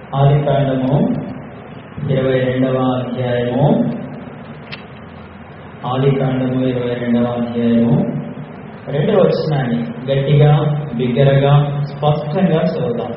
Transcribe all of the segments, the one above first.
ఆదికాండము 22వ అధ్యాయము. ఆదికాండము 22వ అధ్యాయము 2వ వచనాన్ని గట్టిగా బిగ్గరగా స్పష్టంగా చదువుదాం.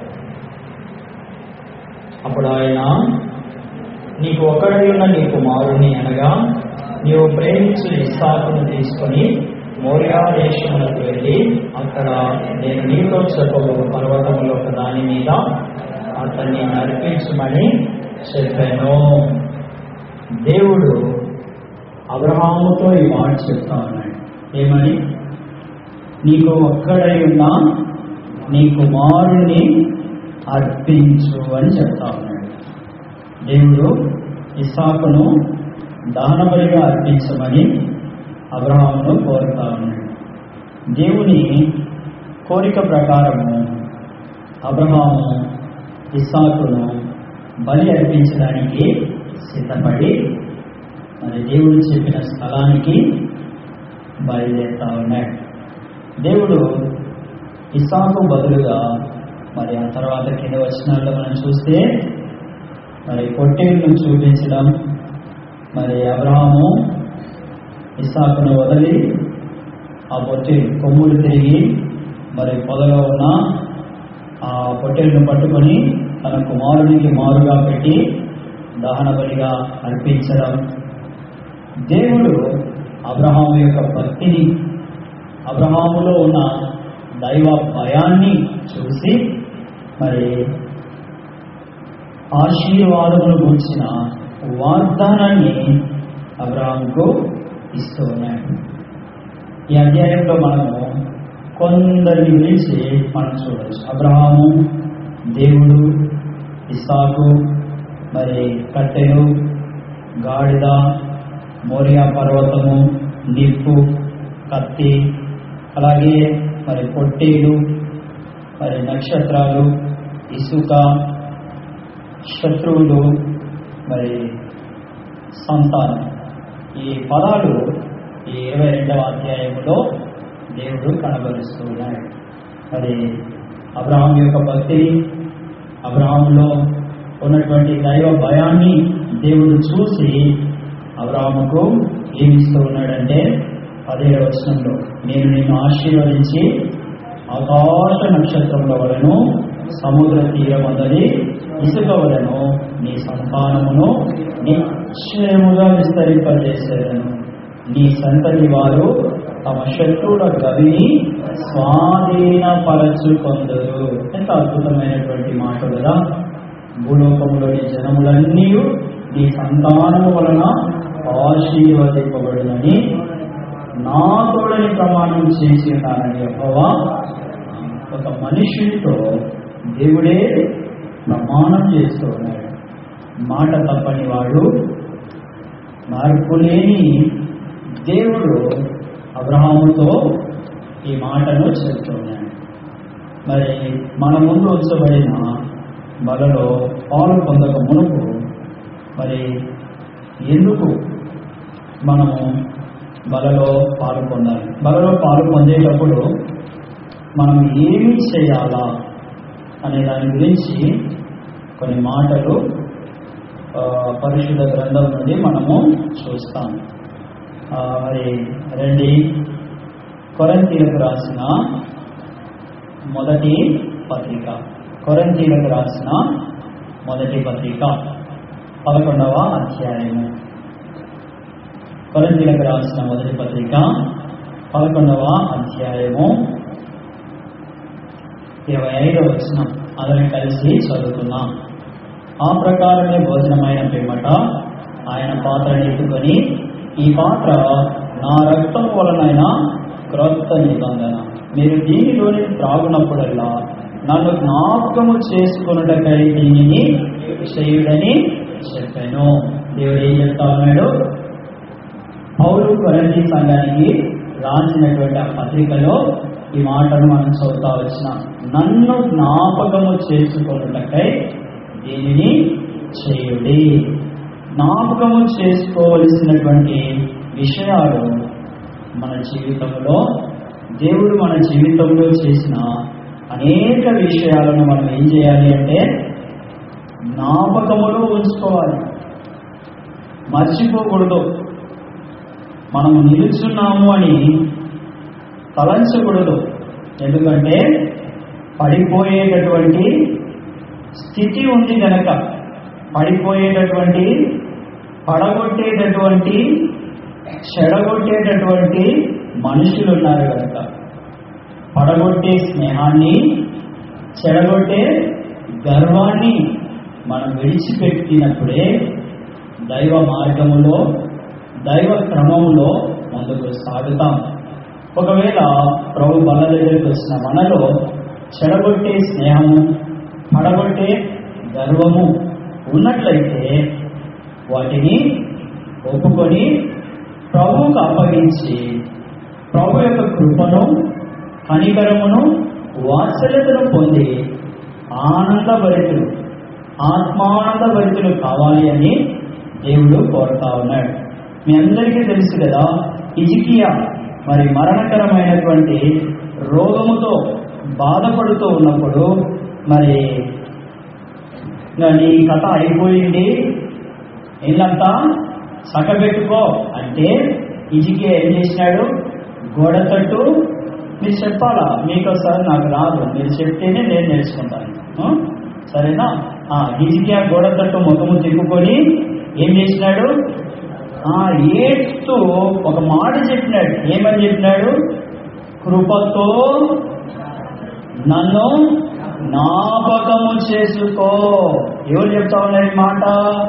అప్పుడు ఆయన, నీకు ఒక్కడై ఉన్న నీ కుమారుని అనగా నీవు ప్రేమించు ఇస్సాకును తీసుకొని మోరియా దేశములకు వెళ్ళి అక్కడ నేను నీతో చెప్పబో పర్వతములో ఒక దాని మీద అతన్ని నడిపించమని చెప్పాను. దేవుడు అబ్రహాముతో ఈ మాట చెప్తా ఉన్నాడు. ఏమని? నీకు ఒక్కడై ఉన్న నీ కుమారుని అర్పించు అని చెప్తా ఉన్నాడు. దేవుడు ఇస్సాకును దహనబలిగా అర్పించమని అబ్రహామును కోరుతా ఉన్నాడు. దేవుని కోరిక ప్రకారము అబ్రహాము ఇస్సాకును బలి అర్పించడానికి సిద్ధపడి మరి దేవుడు చెప్పిన స్థలానికి బయలుదేరుతా ఉన్నాడు. దేవుడు ఇస్సాకు బదులుగా మరి ఆ తర్వాత కింద వచనాల్లో మనం చూస్తే మరి పొట్టేలును చూపించడం, మరి అబ్రహాము ఇస్సాకును వదిలి ఆ పొట్టేలు కొమ్ములు తిరిగి మరి పొదలో ఉన్న ఆ పొట్టేలును పట్టుకొని తన కుమారునికి మారుగా పెట్టి దహన బలిగా అర్పించడం. దేవుడు అబ్రహాము యొక్క భక్తిని, అబ్రహాములో ఉన్న దైవ భయాన్ని చూసి మరి ఆశీర్వాదములు గురించిన వాగ్దానాన్ని అబ్రహాముకు ఇస్తూ ఉన్నాడు. ఈ అధ్యాయంలో మనము కొందరి గురించి మనం చూడవచ్చు. అబ్రహాము, దేవుడు, ఇస్సాకు, మరి కట్టెలు, గాడిద, మోరియా పర్వతము, నిప్పు, కత్తి, అలాగే మరి పొట్టేలు, మరి నక్షత్రాలు, ఇసుక, శత్రువులు, మరి సంతానం. ఈ పదాలు ఈ 22వ అధ్యాయంలో దేవుడు కనబరుస్తూ ఉన్నాడు. మరి అబ్రహాం యొక్క భక్తిని, అబ్రహాంలో ఉన్నటువంటి దైవ భయాన్ని దేవుడు చూసి అబ్రహాముకు ఏమిస్తూ ఉన్నాడంటే 17వ వచనంలో, నేను నిన్ను ఆశీర్వదించి ఆకాశ నక్షత్రముల వలెను సముద్ర తీరమందలి ఇసుక వలెను నీ సంతానమును నిశ్చయముగా విస్తరింపజేసేదను. నీ సంతతి వారు తమ శత్రువుల గవిని స్వాధీనపరచుకొందరు. ఎంత అద్భుతమైనటువంటి మాట కదా! భూలోకములోని జనములన్నీ నీ సంతానము వలన ఆశీర్వదింపబడునని నా తోడని ప్రమాణం చేసి ఉన్నానని యెహోవా. ఒక మనుషుడితో దేవుడే ప్రమాణం చేస్తూ ఉన్నాడు. మాట తప్పని వాడు, మార్పులేని దేవుడు అబ్రహాముతో ఈ మాటను చెప్తున్నాడు. మరి మన ముందు ఉంచబడిన బలలో పాలు పొందక మునుపు మరి ఎందుకు మనము బలలో పాలు పొందాలి? బలలో పాలు పొందేటప్పుడు మనం ఏమి చేయాలా అనే దాని గురించి కొన్ని మాటలు పరిశుద్ధ గ్రంథం నుండి మనము చూస్తాం. మరి రండి, కొరింథీయులకు రాసిన మొదటి పత్రిక, కొరింథీయులకు రాసిన మొదటి పత్రిక 11వ అధ్యాయము. కొరింథీయులకు రాసిన మొదటి పత్రిక 11వ అధ్యాయము 25వ వచనం. అందరం కలిసి చదువుతున్నాం. ఆ ప్రకారమే భోజనమైన పిమ్మట ఆయన పాత్రను ఎత్తుకొని, ఈ పాత్ర నా రక్తం వలనైన క్రొత్త నిబంధన, మీరు దీనిలోని త్రాగునప్పుడల్లా నన్ను జ్ఞాపకము చేసుకున్నటకై దీనిని చేయుడని చెప్పాను. దేవుడు ఏం చెప్తా ఉన్నాడు? పౌలు కొరింథీ సంఘానికి రాసినటువంటి ఆ పత్రికలో ఈ మాటను మనం చదువుతా వచ్చినాం. నన్ను జ్ఞాపకము చేసుకున్నటకై దీనిని చేయుడి. జ్ఞాపకము చేసుకోవలసినటువంటి విషయాలు మన జీవితంలో, దేవుడు మన జీవితంలో చేసిన అనేక విషయాలను మనం ఏం చేయాలి అంటే జ్ఞాపకములో ఉంచుకోవాలి, మర్చిపోకూడదు. మనము నిలుచున్నాము అని తలంచకూడదు. ఎందుకంటే పడిపోయేటటువంటి స్థితి ఉంది కనుక, పడిపోయేటటువంటి, పడగొట్టేటటువంటి, చెడగొట్టేటటువంటి మనుషులు ఉన్నారు కనుక, పడగొట్టే స్నేహాన్ని, చెడగొట్టే గర్వాన్ని మనం విడిచిపెట్టినప్పుడే దైవ మార్గములో, దైవ క్రమములో ముందుకు సాగుతాం. ఒకవేళ ప్రభు బల్ల దగ్గరికి వచ్చిన మనలో చెడగొట్టే స్నేహము, పడగొట్టే గర్వము ఉన్నట్లయితే వాటిని ఒప్పుకొని ప్రభువుకు అప్పగించి ప్రభు యొక్క కృపను, కనికరమును, వాత్సల్యతను పొంది ఆనందభరితులు, ఆత్మానందభరితులు కావాలి అని దేవుడు కోరుతా ఉన్నాడు. మీ అందరికీ తెలుసు కదా, హిజ్కియా మరి మరణకరమైనటువంటి రోగముతో బాధపడుతూ ఉన్నప్పుడు, మరి నీ కథ అయిపోయింది, ఇల్లంతా సకబెట్టుకో అంటే హిజ్కియా ఏం చేసినాడు? గోడ తట్టు, మీరు చెప్పాలా, మీకు సార్ నాకు రాదు, మీరు చెప్తేనే నేను నేర్చుకుంటాను, సరేనా? హిజ్కియా గోడ తట్టు ముఖము తిప్పుకొని ఏం చేసినాడు? ఏడుస్తూ ఒక మాట చెప్పినాడు. ఏమని చెప్పినాడు? కృపతో నన్ను జ్ఞాపకము చేసుకో. ఎవరు చెప్తా ఉన్నారు ఈ మాట?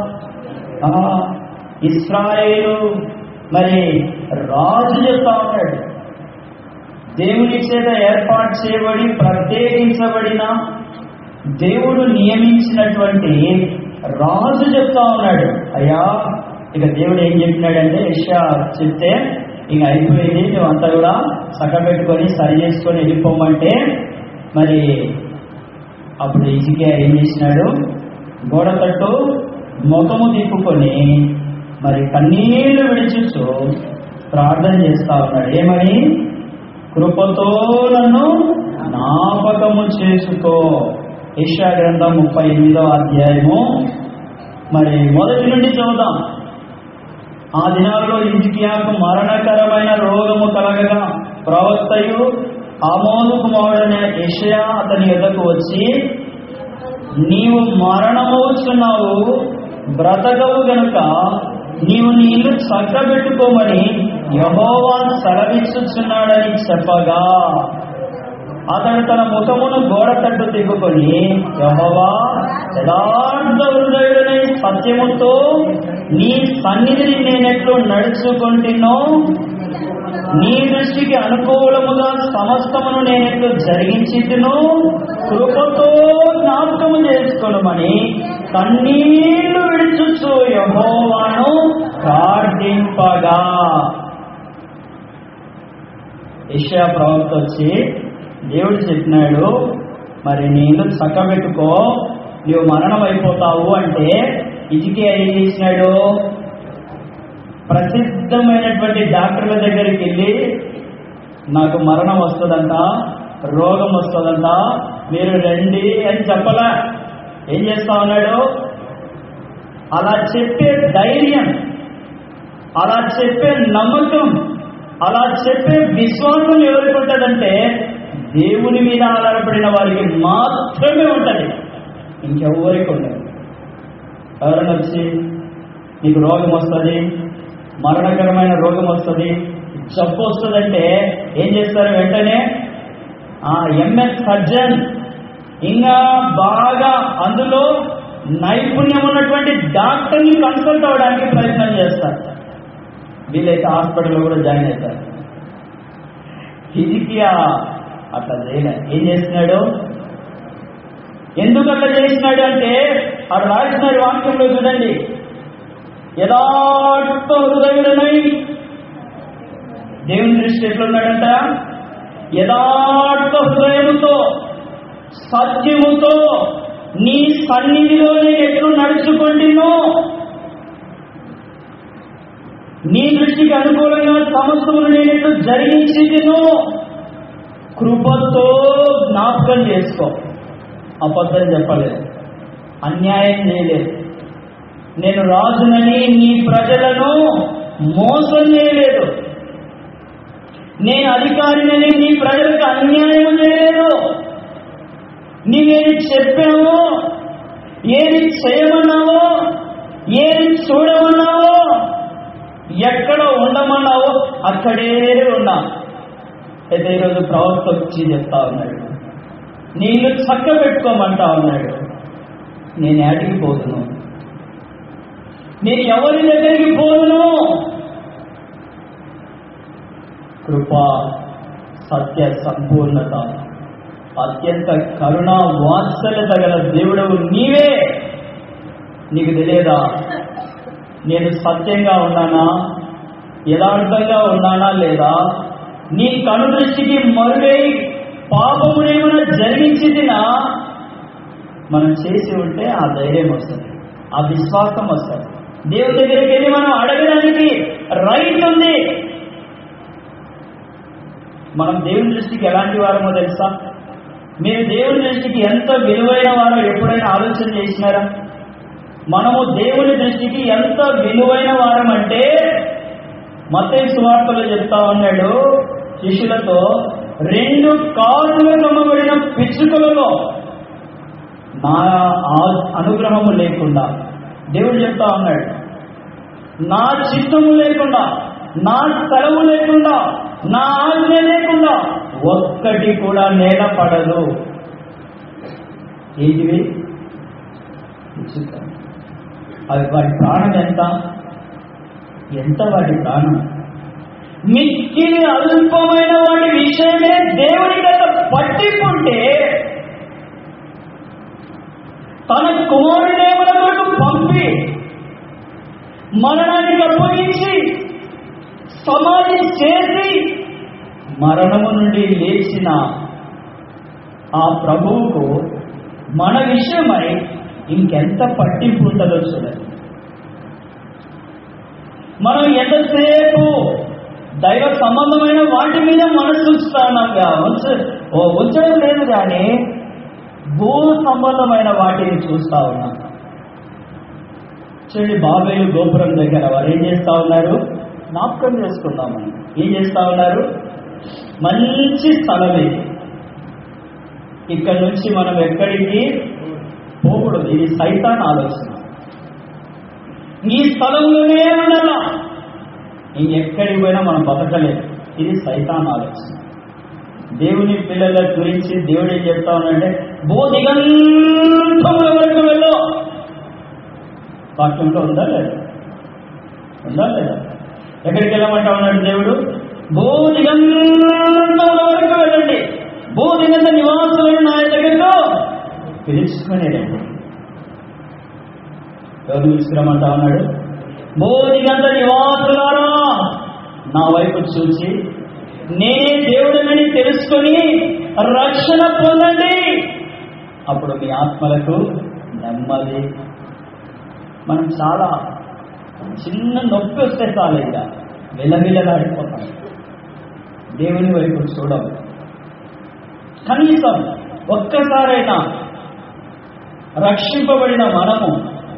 ఇశ్రాయేలు మరి రాజు చెప్తా ఉన్నాడు. దేవుని చేత ఏర్పాటు చేయబడి ప్రత్యేకించబడిన, దేవుడు నియమించినటువంటి రాజు చెప్తా ఉన్నాడు, అయ్యా ఇక దేవుడు ఏం చెప్పినాడంటే, యెషయా చెప్తే ఇక అయిపోయింది, నువ్వంతా కూడా సగబెట్టుకొని సరి చేసుకొని వెళ్ళిపోమంటే, మరి అప్పుడు హిజ్కియా ఏం చేసినాడు? గోడ తట్టు ముఖము తిప్పుకొని మరి కన్నీళ్లు విడిచిస్తూ ప్రార్థన చేస్తా ఉన్నాడు. ఏమని? కృపతో నన్ను జ్ఞాపకము చేసుకో. యెషయా గ్రంథం 38వ అధ్యాయము మరి మొదటి నుండి చదువుదాం. ఆ దినాల్లో హిజ్కియాకు మరణకరమైన రోగము కలగగా ప్రవక్తయు ఆమోదు కుమారుడైన యెషయా అతని యొద్దకు వచ్చి, నీవు మరణమవుచున్నావు, బ్రతకవు గనుక నీవు నీ ఇల్లు చక్కబెట్టుకోమని యెహోవా సెలవిచ్చుచున్నాడని చెప్పగా, అతడు తన ముఖమును గోడ తట్టు తిప్పుకొని, యెహోవా యథార్థ హృదయుడనై సత్యముతో నీ సన్నిధిని నేనెట్లు నడుచుకుంటున్నో, నీ దృష్టికి అనుకూలముగా సమస్తమును నేనెట్లు జరిగించితునో కృపతో జ్ఞాపకము చేసుకోమని కన్నీళ్లు విడిచుచు యెహోవాను ప్రార్థింపగా, యెషయా ప్రవక్త వచ్చి దేవుడు చెప్పినాడు, మరి నేను చక్కబెట్టుకో, నీవు మరణం అయిపోతావు అంటే హిజ్కియా ఏం చేసినాడు? ప్రసిద్ధమైనటువంటి డాక్టర్ల దగ్గరికి వెళ్ళి, నాకు మరణం వస్తుందంట, రోగం వస్తుందంట, మీరు రండి అని చెప్పలా. ఏం చేస్తా ఉన్నాడు? అలా చెప్పే ధైర్యం, అలా చెప్పే నమ్మకం, అలా చెప్పే విశ్వాసం ఎవరికి ఉంటుందంటే దేవుని మీద ఆధారపడిన వారికి మాత్రమే ఉంటుంది, ఇంకెవరికి ఉండదు. ఎవరైనా వచ్చి నీకు రోగం వస్తుంది, మరణకరమైన రోగం వస్తుంది, జబ్బు వస్తుందంటే ఏం చేస్తారు? వెంటనే ఎంఎస్ సర్జన్, ఇంకా బాగా అందులో నైపుణ్యం ఉన్నటువంటి డాక్టర్ని కన్సల్ట్ అవ్వడానికి ప్రయత్నం చేస్తారు. వీలైతే హాస్పిటల్లో కూడా జాయిన్ అవుతారు. హిజ్కియా అట్లా చేయలేదు. ఏం చేస్తున్నాడు? ఎందుకు అట్లా చేసినాడు అంటే అక్కడ రాసిన వాక్యంలో చూడండి, యథార్థ హృదయుడనై, దేవుని దృష్టి ఎట్లున్నాడంట? యథార్థ హృదయముతో, సత్యముతో నీ సన్నిధిలో నేను ఎట్లు నడుచుకుంటున్నో, నీ దృష్టికి అనుకూలంగా సమస్తమును నేను ఎట్లు జరిగించినో కృపతో జ్ఞాపకం చేసుకో. అబద్ధం చెప్పలేదు. అన్యాయం చేయలేదు. నేను రాజునని నీ ప్రజలను మోసం చేయలేదు. నేను అధికారినని నీ ప్రజలకు అన్యాయం చేయలేదు. నీవేది చెప్పావో, ఏది చేయమన్నావో, ఏది చూడమన్నావో, ఎక్కడ ఉండమన్నావో అక్కడే ఉన్నా. అయితే ఈరోజు ప్రవక్త వచ్చి చెప్తా ఉన్నాడు, నీ ఇల్లు చక్క పెట్టుకోమంటా ఉన్నాడు. నేను ఏడికి పోదును, నేను ఎవరి దగ్గరికి పోదును? కృప, సత్య, సంపూర్ణత, అత్యంత కరుణ, వాత్సల్యత గల దేవుడవు నీవే. నీకు తెలియదా నేను సత్యంగా ఉన్నానా, యథార్థంగా ఉన్నానా లేదా? నీ కనుదృష్టికి మరుగై పాపమునేమైనా జరిగించినా మనం చేసి ఉంటే ఆ ధైర్యం వస్తుంది, ఆ విశ్వాసం వస్తుంది. దేవుడి దగ్గరికి వెళ్ళి మనం అడగడానికి రైట్ ఉంది. మనం దేవుని దృష్టికి ఎలాంటి వారమో తెలుసా? మీరు దేవుని దృష్టికి ఎంత విలువైన వారో ఎప్పుడైనా ఆలోచన చేసినారా? మనము దేవుని దృష్టికి ఎంత విలువైన వారం అంటే, మత్తయి సువార్తలో చెప్తా ఉన్నాడు శిష్యులతో, 2 కాళ్ళు నమ్మబడిన పిచ్చుకలలో నా అనుగ్రహము లేకుండా, దేవుడు చెప్తా ఉన్నాడు, నా చిత్తము లేకుండా, నా స్థలము లేకుండా, నా ఆజ్ఞ లేకుండా ఒక్కటి కూడా నేల పడదు. ఏంటివి? అవి వాటి ప్రాణం ఎంత వాటి ప్రాణం? మిక్కిలి అల్పమైన వాటి విషయమే దేవుని గత పట్టింపుంటే తన కుమారుడే మన కొరకు పంపి మరణానికి అప్పగించి సమాధి చేసి మరణము నుండి లేచిన ఆ ప్రభువుకు మన విషయమై ఇంకెంత పట్టింపు ఉంటుందో చూడండి. మనం ఎంతసేపు దైవ సంబంధమైన వాటి మీద మనసు ఉంచుతాన్నాంగా, ఉంచడం లేదు, కానీ భూ సంబంధమైన వాటిని చూస్తా ఉన్నాం. చూడండి, బాబేలు గోపురం దగ్గర వారు ఏం చేస్తా ఉన్నారు? జ్ఞాపకం చేసుకుందామని ఏం చేస్తా ఉన్నారు? మంచి స్థలం ఇది, ఇక్కడ నుంచి మనం ఎక్కడికి పోకూడదు. ఇది సైతాన్ ఆలోచన. ఈ స్థలంలోనే ఉండాలా, ఇంకెక్కడికి పోయినా మనం బతకలేదు. ఇది సైతాన్ ఆలోచన. దేవుని పిల్లల గురించి దేవుడు ఏం చెప్తా ఉన్నాడంటే, బోధిగంతముల వరకు వెళ్ళు. వాక్యంలో ఉందా లేదా? ఉందా లేదా? ఎక్కడికి వెళ్ళమంటా ఉన్నాడు దేవుడు? బోధిగంతముల వరకు వెళ్ళండి, బోధిగంత నివాసులను నా దగ్గరలో పిలుచుకునేదండి. ఎవరు పిలుచుకురమంటా ఉన్నాడు? బోధిగంత నివాసులారా నా వైపు చూసి నేనే దేవుడనని తెలుసుకొని రక్షణ పొందండి, అప్పుడు మీ ఆత్మలకు నెమ్మది. మనం చాలా చిన్న నొప్పి వస్తే చాలు, ఇంకా విలవిలలాడిపోతాం. దేవుని వైపు చూడం. కనీసం ఒక్కసారైనా రక్షింపబడిన మనము,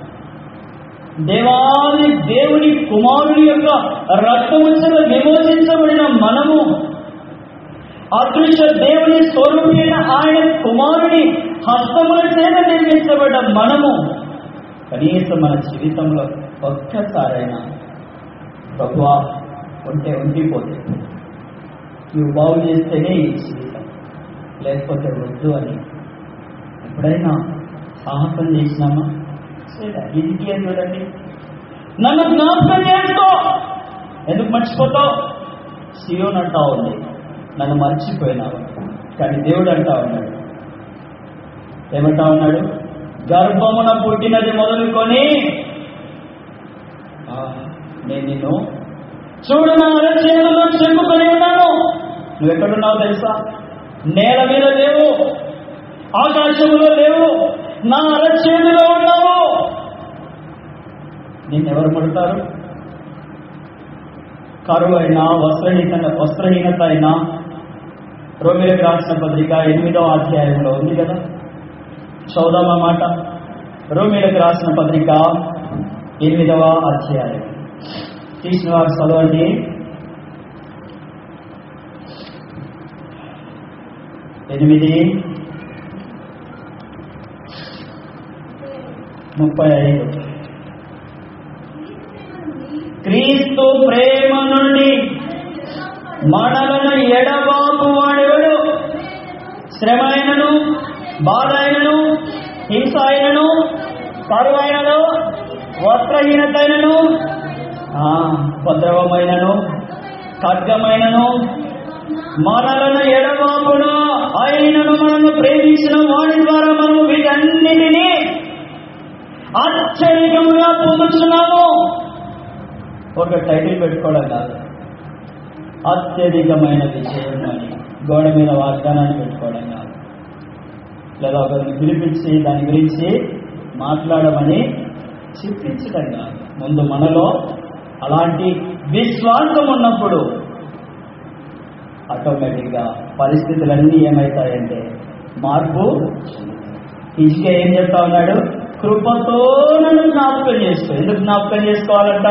దేవుని కుమారుని యొక్క రక్తము చేత విమోచించబడిన మనము, అదృశ్య దేవుని స్వరూపైన ఆయన కుమారుని హస్తముల చేత నిర్మించబడ్డ మనము, కనీసం మన జీవితంలో ఒక్కసారైనా ప్రభువా ఉండిపోతే నువ్వు బాగు చేస్తేనే ఈ జీవితం, లేకపోతే వద్దు అని ఎప్పుడైనా సాహసం చేసినామా? ఇది చూడండి, నన్ను జ్ఞాపకం చేసుకో. ఎందుకు మర్చిపోతావు? సియోన్ అంటా ఉంది, నన్ను మర్చిపోయినావు. కానీ దేవుడు అంటా ఉన్నాడు, ఏమంటా ఉన్నాడు? గర్భమున పుట్టినది మొదలుకొని నేను నిన్ను చూడు, నా అరచేతుల్లో చెప్పుకొని ఉన్నాను. నువ్వు ఎక్కడున్నావు తెలుసా? నేల మీద లేవు, ఆకాశంలో లేవు, నా అరచేతిలో ఉన్నావు. నిన్నెవరు పడతారు? కరువు అయినా, వస్త్రహీనత అయినా, రోమిలకు రాసిన పత్రిక 8వ అధ్యాయంలో ఉంది కదా, 14వ మాట, రోమీయులకు రాసిన పత్రిక 8వ అధ్యాయం. తీసిన వారు చదవండి. 8:35. క్రీస్తు ప్రేమ నుండి మనలను ఎడబాపు వాడెవడు? శ్రమ అయినను, బాధ అయినను, హింస అయినను, కరువైనను, వస్త్రహీనతైనను, ఉపద్రవమైనను, ఖడ్గమైనను మనలను ఎడబాపున ఆయనను మనల్ని ప్రేమించిన వాడి ద్వారా మనము వీటన్నిటినీ ఆశ్చర్యముగా పొందుతున్నాము. ఒక టైటిల్ పెట్టుకోవడం కాదు, అత్యధికమైన విజయం అని గోడ మీద వాగ్దానాన్ని పెట్టుకోవడం కాదు, లేదా ఒకరిని పిలిపించి దాని గురించి మాట్లాడమని చెప్పించడం కాదు. ముందు మనలో అలాంటి విశ్వాసం ఉన్నప్పుడు ఆటోమేటిక్గా పరిస్థితులన్నీ ఏమవుతాయంటే మార్పు. ఇసుక ఏం చెప్తా ఉన్నాడు? కృపతో నన్ను జ్ఞాపకం చేసుకో. ఎందుకు జ్ఞాపకం చేసుకోవాలంట?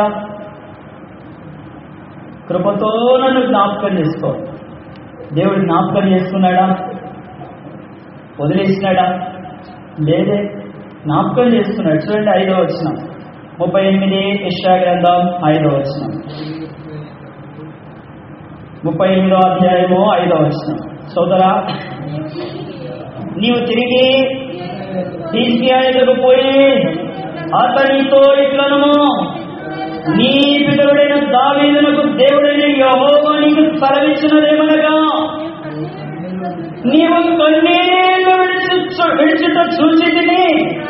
కృపతో నన్ను జ్ఞాపకం చేసుకో. దేవుడు జ్ఞాపకం చేసుకున్నాడా? వదిలేసినాడా? లేదే, జ్ఞాపకం చేసుకున్నాడు. చూడండి 5వ వచనం, 38 యెషయా గ్రంథం 5వ వచనం, 38వ అధ్యాయము 5వ వచనం. సోదరా, నీవు తిరిగి హిజ్కియా ఎదుగు పోయి అతనితో ఇట్లను, నీ పితరుడైన దావీదునకు దేవుడైన యెహోవా నీకు సెలవిచ్చినదేమనగా, నీవు కన్నీళ్లు విడిచుట చూచితిని.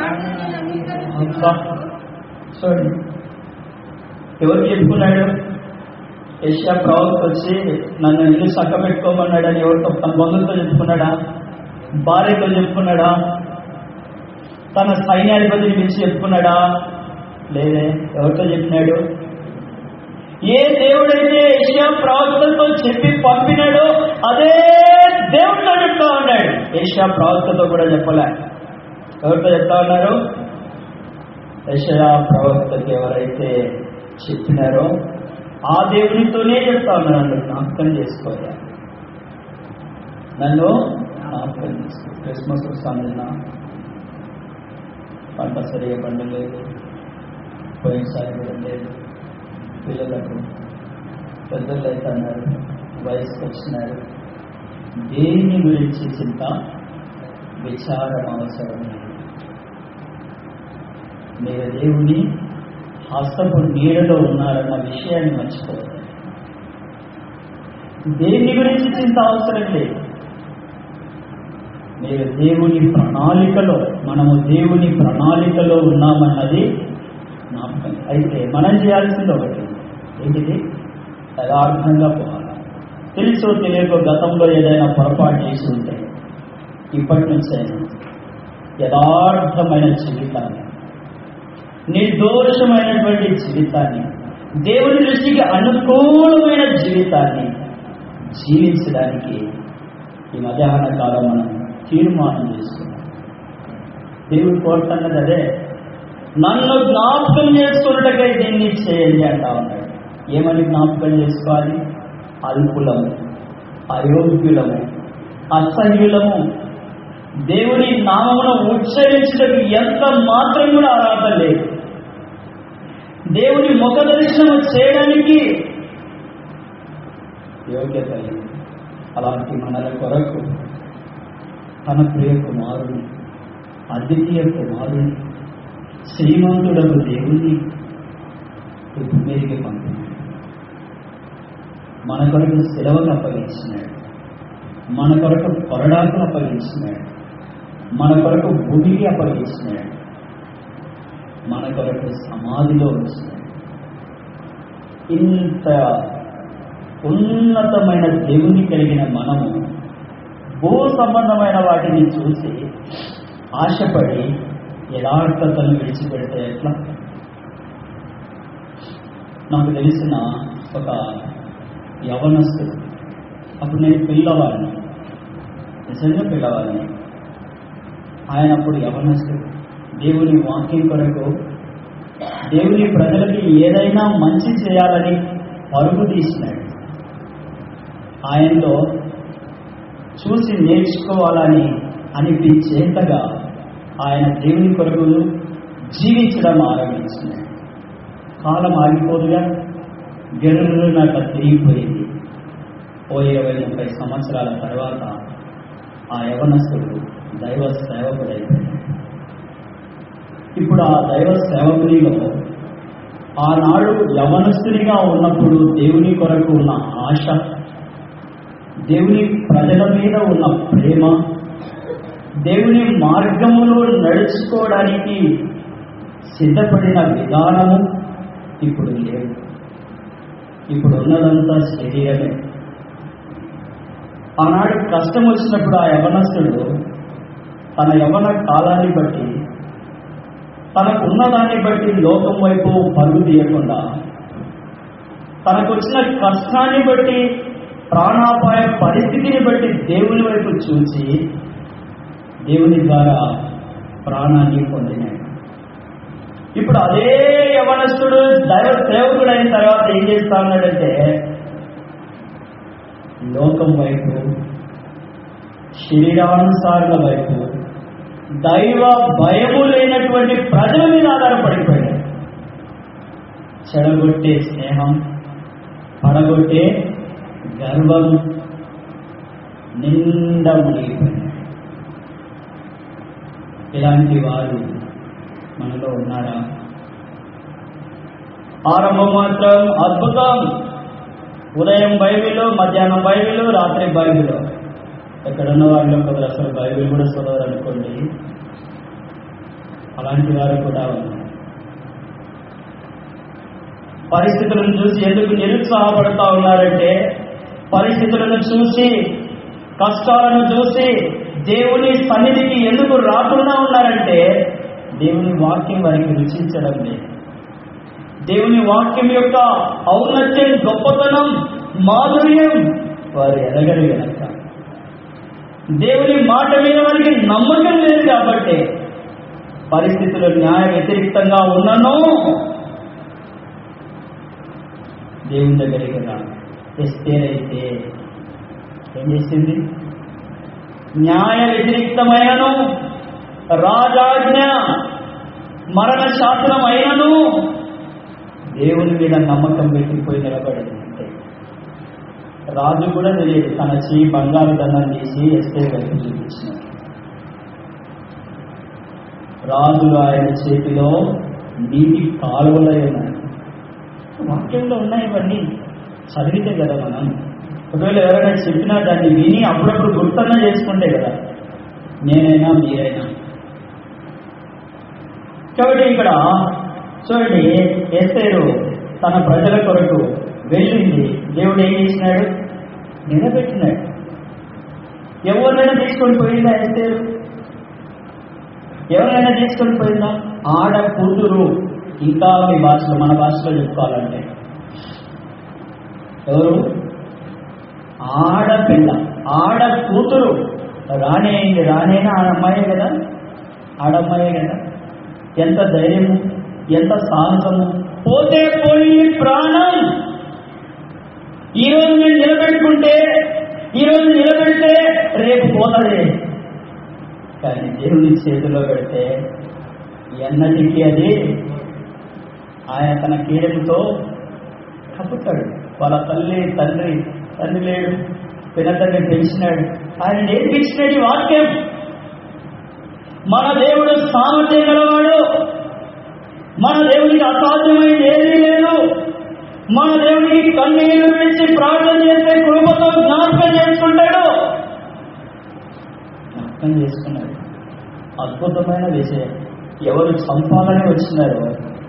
చూడండి, ఎవరు చెప్పుకున్నాడు? యెషయా ప్రవక్త వచ్చి నన్ను ఇల్లు చక్క పెట్టుకోమన్నాడని ఎవరితో? తన బంధువులతో చెప్పుకున్నాడా? భార్యతో చెప్పుకున్నాడా? తన సైన్యాధిపతిని పిలిచి చెప్పుకున్నాడా? లేదే. ఎవరితో చెప్పినాడు? ఏ దేవుడైతే యెషయా ప్రవక్తతో చెప్పి పంపినాడో అదే దేవుడితో చెప్తా ఉన్నాడు. యెషయా ప్రవక్తతో కూడా చెప్పలే. ఎవరితో చెప్తా ఉన్నారు? యెషయా ప్రవక్తకి ఎవరైతే చెప్పినారో ఆ దేవునితోనే చెప్తా ఉన్నారు. నన్ను జ్ఞాపకం చేసుకోవాలి, నన్ను జ్ఞాపకం చేసుకో. క్రిస్మస్ వస్తానన్నా పంట సరిగా పండలేదు, పోయినసారి కూడా లేదు. పిల్లలకు పెద్దలు అయితే అన్నారు, వయసుకు వచ్చినారు. దేని గురించి చింత, విచారం అవసరం. మీరు దేవుని హస్తపు నీడలో ఉన్నారన్న విషయాన్ని మర్చిపోవాలి. దేని గురించి చింత అవసరం లేదు. మీరు దేవుని ప్రణాళికలో, మనము దేవుని ప్రణాళికలో ఉన్నామన్నది జ్ఞాపకం. అయితే మనం చేయాల్సింది ఒకటి, ఏంటిది? యథార్థంగా పోవాలి. తెలుసో తెలియకో గతంలో ఏదైనా పొరపాటు చేసి ఉంటే ఇప్పటి నుంచైనా యథార్థమైన జీవితాన్ని, నిర్దోషమైనటువంటి జీవితాన్ని, దేవుని దృష్టికి అనుకూలమైన జీవితాన్ని జీవించడానికి ఈ మధ్యాహ్న కాలం మనం తీర్మానం చేసుకున్నాం. దేవుడు కోరుతున్నది అదే. నన్ను జ్ఞాపకం చేసుకున్నట్టుగా దీన్ని చేయండి అంటా ఉన్నాడు. ఏమని జ్ఞాపకం చేసుకోవాలి? అల్పులము, అయోగ్యులము, అసహ్యులము, దేవుని నామమును ఉచ్చరించడానికి ఎంత మాత్రం కూడా అర్హత లేదు. దేవుని ముఖ దర్శనం చేయడానికి యోగ్యత లేదు. అలాంటి మనల కొరకు తన ప్రియ కుమారుని, అద్వితీయ కుమారుని, శ్రీమంతుడకు దేవుని భూమికి పంపినాడు. మన కొరకు సెలవును అప్పగించినాడు, మన కొరకు కొరడాకును అప్పగించినాడు, మన కొరకు భూమికి అప్పగించినాడు, మన కొరకు సమాధిలో ఉంచినాడు. ఇంత ఉన్నతమైన దేవుని కలిగిన మనము భూ సంబంధమైన వాటిని చూసి ఆశపడి యథార్థతను విడిచిపెడితే ఎట్లా? నాకు తెలిసిన ఒక యవనస్తుడు, అప్పుడు నేను పిల్లవాడిని, నిజంగా పిల్లవాడిని. ఆయన అప్పుడు యవనస్తుడు, దేవుని వాక్యం కొరకు, దేవుని ప్రజలకి ఏదైనా మంచి చేయాలని పరుగు తీసినాడు. ఆయనలో చూసి నేర్చుకోవాలని అనిపించేంతగా ఆయన దేవుని కొరకు జీవించడం ఆరంభించినాడు. కాలం ఆగిపోదుగా, గెర్రునట్ల తిరిగిపోయింది. 20-30 సంవత్సరాల తర్వాత ఆ యవనస్తుడు దైవ సేవకుడైపోయాడు. ఇప్పుడు ఆ దైవ సేవకునిలో ఆనాడు యవనస్తునిగా ఉన్నప్పుడు దేవుని కొరకు ఉన్న ఆశ, దేవుని ప్రజల మీద ఉన్న ప్రేమ, దేవుని మార్గములో నడుచుకోవడానికి సిద్ధపడిన విధానము ఇప్పుడు లేదు. ఇప్పుడు ఉన్నదంతా శరీరమే. ఆనాడు కష్టం వచ్చినప్పుడు ఆ యవనస్తుడు తన యవన కాలాన్ని బట్టి, తనకున్నదాన్ని బట్టి లోకం వైపు పరుగు తీయకుండా, తనకొచ్చిన కష్టాన్ని బట్టి, ప్రాణాపాయ పరిస్థితిని బట్టి దేవుని వైపు చూసి దేవుని ద్వారా ప్రాణాన్ని పొందినాడు. ఇప్పుడు అదే యవనస్తుడు దైవ సేవకుడు అయిన తర్వాత ఏం చేస్తా ఉన్నాడంటే, లోకం వైపు, శరీరానుసారుల వైపు, దైవ భయము లేనటువంటి ప్రజల మీద ఆధారపడిపోయాడు. చెడగొట్టే స్నేహం, పడగొట్టే గర్వం నిండా మునిగిపోయాడు. ఇలాంటి వారు మనలో ఉన్నారా? ఆరంభం మాత్రం అద్భుతం. ఉదయం బైబిల్, మధ్యాహ్నం బైబిల్, రాత్రి బైబిల్. ఎక్కడున్న వాళ్ళు కొందరు అసలు బైబిల్ కూడా చదవరు అనుకోండి. అలాంటి వారు కూడా ఉన్నారు. పరిస్థితులను చూసి ఎందుకు నిరుత్సాహపడతా ఉన్నారంటే, పరిస్థితులను చూసి, కష్టాలను చూసి దేవుని సన్నిధికి ఎందుకు రాకుండా ఉన్నారంటే, దేవుని వాక్యం వారికి రుచించడం లేదు. దేవుని వాక్యం యొక్క ఔన్నత్యం, గొప్పతనం, మాధుర్యం వారు ఎదగరు గనక, దేవుని మాట మీద వారికి నమ్మకం లేదు కాబట్టి, పరిస్థితులు న్యాయ వ్యతిరేక్తంగా ఉన్ననో దేవుని దగ్గరికి రా. ఎస్తేర్ అయితే ఏం చేసింది? న్యాయ వ్యతిరేక్తమైనను, రాజాజ్ఞ మరణ శాసనం అయినను దేవుని మీద నమ్మకం పెట్టిపోయి నిలబడింది. అంటే రాజు కూడా తెలియదు, తన బంగారు దండం తీసి ఎస్తేర్ వైపు చూపించినాడు. రాజులు ఆయన చేతిలో నీటి కాలువలై ఉన్నాయి. వాక్యంలో ఉన్నాయి, ఇవన్నీ చదివితే కదా మనం. ఒకవేళ ఎవరైనా చెప్పినా దాన్ని విని అప్పుడప్పుడు గుర్తన్నా చేసుకుంటే కదా నేనైనా మీరైనా. కాబట్టి ఇక్కడ చూడండి, ఎస్తేరు తన ప్రజల కొరకు వెళ్ళింది. దేవుడు ఏం చేసినాడు? నిలబెట్టినాడు. ఎవరినైనా తీసుకొని పోయిందా ఎస్తేరు? ఎవరైనా తీసుకొని పోయిందా? ఆడ కూతురు. ఇంకా మీ భాషలో, మన భాషలో చెప్పుకోవాలంటే ఎవరు? ఆడపిల్ల, ఆడ కూతురు. రానేయండి, రానేనా ఆడమ్మాయే కదా, ఆడమ్మాయే కదా. ఎంత ధైర్యము, ఎంత సాహసము. పోతే పోయి ప్రాణం. ఈరోజు నేను నిలబెట్టుకుంటే, ఈరోజు నిలబెడితే రేపు పోతుంది. కానీ దేవుని చేతిలో పెడితే ఎన్నటికీ అది ఆయన తన కీడముతో కప్పుతాడు. వాళ్ళ తండ్రి లేడు, పినతండ్రి పెంచినాడు, ఆయన నేర్పించినాడు ఈ వాక్యం. మన దేవుడు సామర్థ్యం గలవాడు. మన దేవునికి అసాధ్యమైనది ఏదీ లేదు. మన దేవునికి కన్నీళ్లు విడిచి ప్రార్థన చేస్తే కృపతో జ్ఞాపకం చేసుకుంటాడు. జ్ఞాపకం చేసుకున్నాడు. అద్భుతమైన విషయం. ఎవరు చంపాలని వచ్చినారో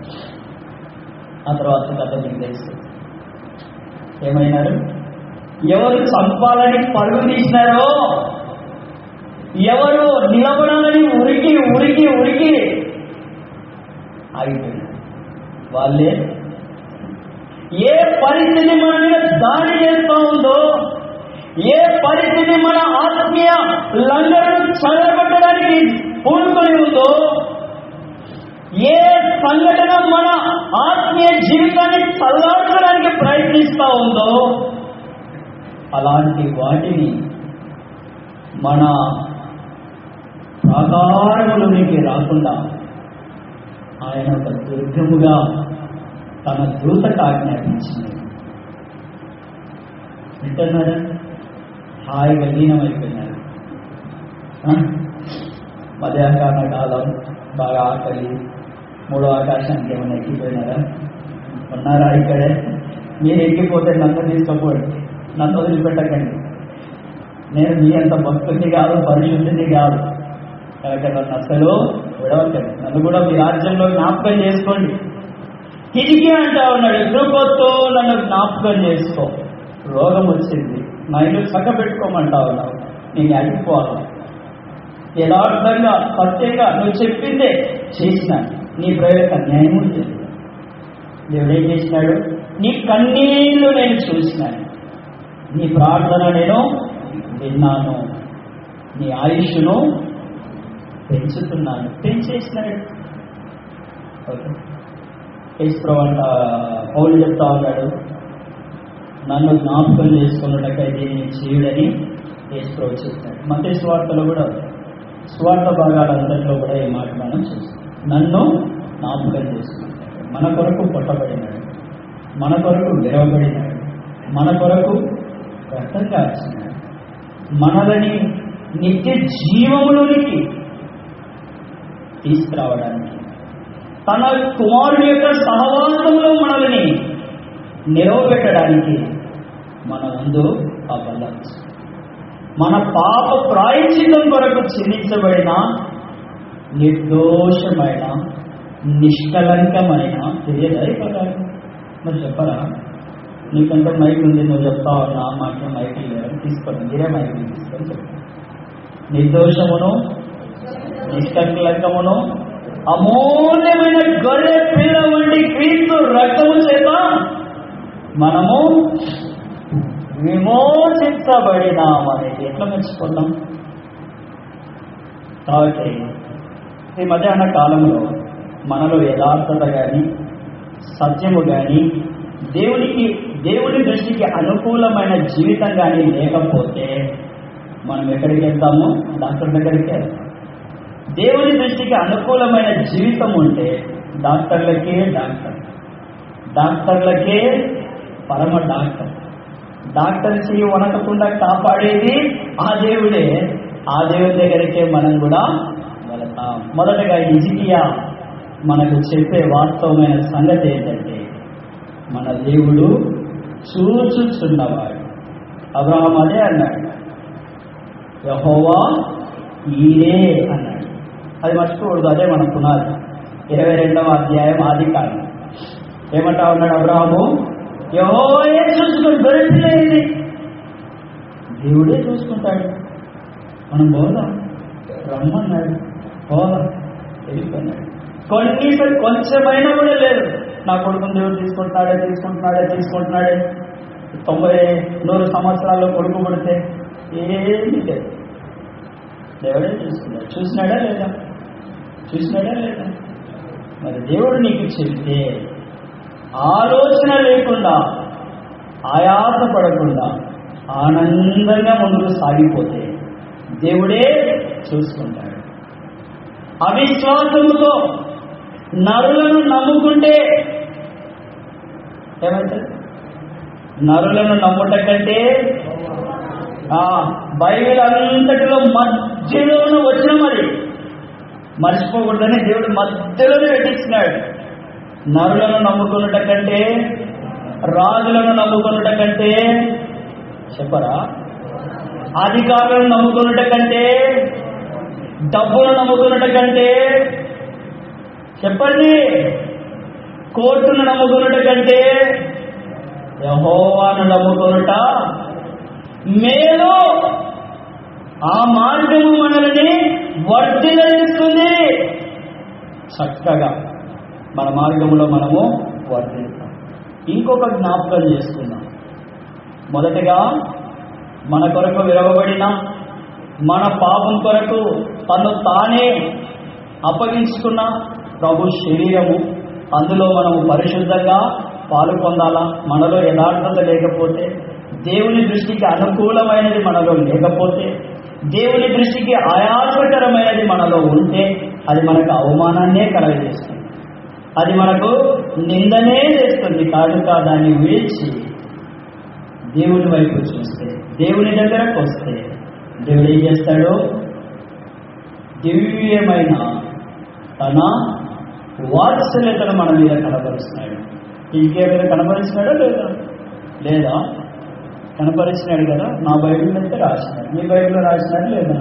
ఆ తర్వాత కథ మీకు తెలుసు. ఏమైనారు? ఎవరు చంపాలని పరుగు తీసినారో, ఎవరు నిలబడాలని ఉరికి ఉరికి ఉరికి ఆగిపోయినారు. వాళ్ళే. ఏ పరిస్థితి మన మీద దాడి చేస్తూ ఉందో, ఏ పరిస్థితి మన ఆత్మీయ లంగరును చదవబట్టడానికి పూనుకొని ఉందో, ఏ సంఘటన మన ఆత్మీయ జీవితాన్ని చల్లార్చడానికి ప్రయత్నిస్తూ ఉందో అలాంటి వాటిని మన ప్రాకారములోనికి రాకుండా ఆయన ఒక దుర్గముగా తన దూతకు ఆజ్ఞాపించింది. వింటున్నారా? హాయిగా లీనమైపోయినారు. మధ్యాహ్న కాలం, బాగా ఆకలి, మూడో ఆకాశానికి ఏమైనా ఎక్కిపోయినారా? ఉన్నారా ఇక్కడే? మీరు ఎక్కిపోతే నన్ను తీసుకోపోండి, నన్ను వదిలిపెట్టకండి. నేను మీ అంత భక్తుని కాదు, పరిశుద్ధిని కాదు కనుక నన్ను అసలు విడవకండి. నన్ను కూడా మీ రాజ్యంలో జ్ఞాపకం చేసుకోండి. హిజ్కియా అంటా ఉన్నాడు, కృపతో నన్ను జ్ఞాపకం చేసుకో. రోగం వచ్చింది, నా ఇల్లు చక్కబెట్టుకోమంటా ఉన్నావు, నేను అడిగిపోవాలి. యథార్థంగా సత్యంగా నువ్వు చెప్పిందే చేసిన నీ ప్రజలకు అన్యాయం ఉంటుంది. దేవుడు ఏం చేసినాడు? నీ కన్నీళ్లు నేను చూసినాను, నీ ప్రార్థన నేను విన్నాను, నీ ఆయుష్ను పెంచుతున్నాను. పెంచేసినాడు. ఓకే, యేసుప్రభు అంట పౌలు చెప్తా ఉన్నాడు, నన్ను జ్ఞాపకం చేసుకున్నట్టకై దీన్ని చేయుడని యేసుప్రభు చెప్పాడు. మత్తయి సువార్తలో కూడా, సువార్త భాగాలంతట్లో కూడా ఈ మాట మనం చూస్తాం. నన్ను జ్ఞాపకం చేసుకుంటాడు. మన కొరకు కొట్టబడినాడు, మన కొరకు విరవబడినాడు, మన కొరకు రక్తం కార్చినాడు, మనలని నిత్య జీవములోనికి తీసుకురావడానికి, తన కుమారుడి యొక్క సహవాసంలో మనల్ని నిలవబెట్టడానికి మన ముందు ఆ బలం, మన పాప ప్రాయశ్చిత్తం కొరకు చెల్లించబడిన నిర్దోషమైన నిష్కలంకమైన తెలియదాయి కదా. మరి చెప్పరా? నీకంటే మైక్ ఉంది, నువ్వు చెప్తావు, నా మాకే మైక్ లేదని తీసుకోండి, మీరే మైక్ తీసుకొని చెప్తాను. నిర్దోషమును నిష్కలంకమును అమూల్యమైన గొర్రె పిల్ల వంటి క్రీస్తు రక్తము చేత మనము విమోచించబడినామని ఎట్లా మెచ్చుకున్నాం? కాబట్టి ఈ మధ్యాహ్న కాలంలో మనలో యథార్థత కానీ సత్యము కానీ దేవుని దృష్టికి అనుకూలమైన జీవితం కానీ లేకపోతే మనం ఎక్కడికి వెళ్తాము? డాక్టర్ దగ్గరికి వెళ్తాం. దేవుని దృష్టికి అనుకూలమైన జీవితం ఉంటే డాక్టర్లకే డాక్టర్, డాక్టర్లకే పరమ డాక్టర్. డాక్టర్ చెయ్యి వనకకుండా కాపాడేది ఆ దేవుడే. ఆ దేవుడి దగ్గరికే మనం కూడా వెళతాం. మొదటగా హిజ్కియా మనకు చెప్పే వాస్తవమైన సంగతి ఏంటంటే, మన దేవుడు చూచుచున్నవాడు. అబ్రహాం అదే అన్నాడు, యెహోవా ఈరే అన్నాడు. అది మర్చిపోకూడదు. అదే మన పునాది. 22వ అధ్యాయం ఆదికాండం ఏమంటా ఉన్నాడు అబ్రహాము? యెహోవాయే చూసుకుని దొరికిలేదు, దేవుడే చూసుకుంటాడు. మనం పోదాం, రమ్మన్నాడు, పోదాం, వెళ్ళిపోయినాడు. కొంచెమైనా కూడా లేదు, నా కొడుకుని దేవుడు తీసుకుంటున్నాడే 90-100 సంవత్సరాల్లో కొడుకు పడితే ఏమీ లేదు, దేవుడే చూసుకున్నాడు. చూసినాడా లేదా? మరి దేవుడు నీకు చెబితే ఆలోచన లేకుండా, ఆయాస పడకుండా, ఆనందంగా ముందుకు సాగిపోతే దేవుడే చూసుకుంటాడు. అవిశ్వాసముతో నరులను నమ్ముకుంటే ఏమవుతుంది? నరులను నమ్ముట కంటే బైబిల్ అంతటిలో మధ్యలోనూ వచ్చిన, మరి మర్చిపోకూడదని దేవుడు మధ్యలోనే పెట్టించినాడు. నరులను నమ్ముకున్నట కంటే, రాజులను నమ్ముకున్నట కంటే, చెప్పరా? అధికారులను నమ్ముకున్నట కంటే, డబ్బును నమ్ముకున్నట కంటే, చెప్పండి, కోర్టును నమ్ముకున్నట కంటే యెహోవాను నమ్ముకున్నట మేలు. ఆ మార్గము మనల్ని వర్ధిల్లిస్తుంది. చక్కగా మన మార్గంలో మనము వర్ధిల్లుతాం. ఇంకొక జ్ఞాపకం చేసుకుందాం. మొదటగా మన కొరకు విరవబడిన, మన పాపం కొరకు తను తానే అప్పగించుకున్న ప్రభు శరీరము, అందులో మనము పరిశుద్ధంగా పాలు పొందాలా. మనలో యథార్థత లేకపోతే, దేవుని దృష్టికి అనుకూలమైనది మనలో లేకపోతే, దేవుని దృష్టికి ఆయాసకరమైనది మనలో ఉంటే అది మనకు అవమానాన్నే కలగజేస్తుంది, అది మనకు నిందనే చేస్తుంది. కనుక దాన్ని విడిచి దేవుని వైపు చూస్తే, దేవుని దగ్గరకు వస్తే దేవుడు ఏం చేస్తాడు? దివ్యమైన తన వాత్సల్యతను మన మీద కనపరుస్తున్నాడు. ఇంకేమైనా కనపరిచినాడా లేదా? లేదా? కనపరిచినాడు కదా. నా బైబిల్ అయితే రాసినాడు, మీ బైబిల్లో రాసినాడు లేదా?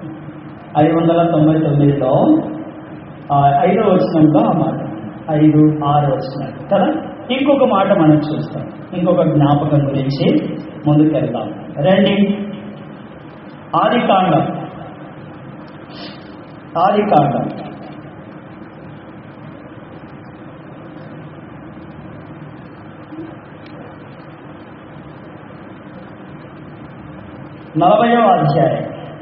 599లో 5వ వచనంలో ఆ మాట, 5, 6 వచనాలు కదా. ఇంకొక మాట మనం చూస్తాం, ఇంకొక జ్ఞాపకం గురించి ముందుకు వెళ్తాం. రండి, ఆదికాండం 40వ అధ్యాయం.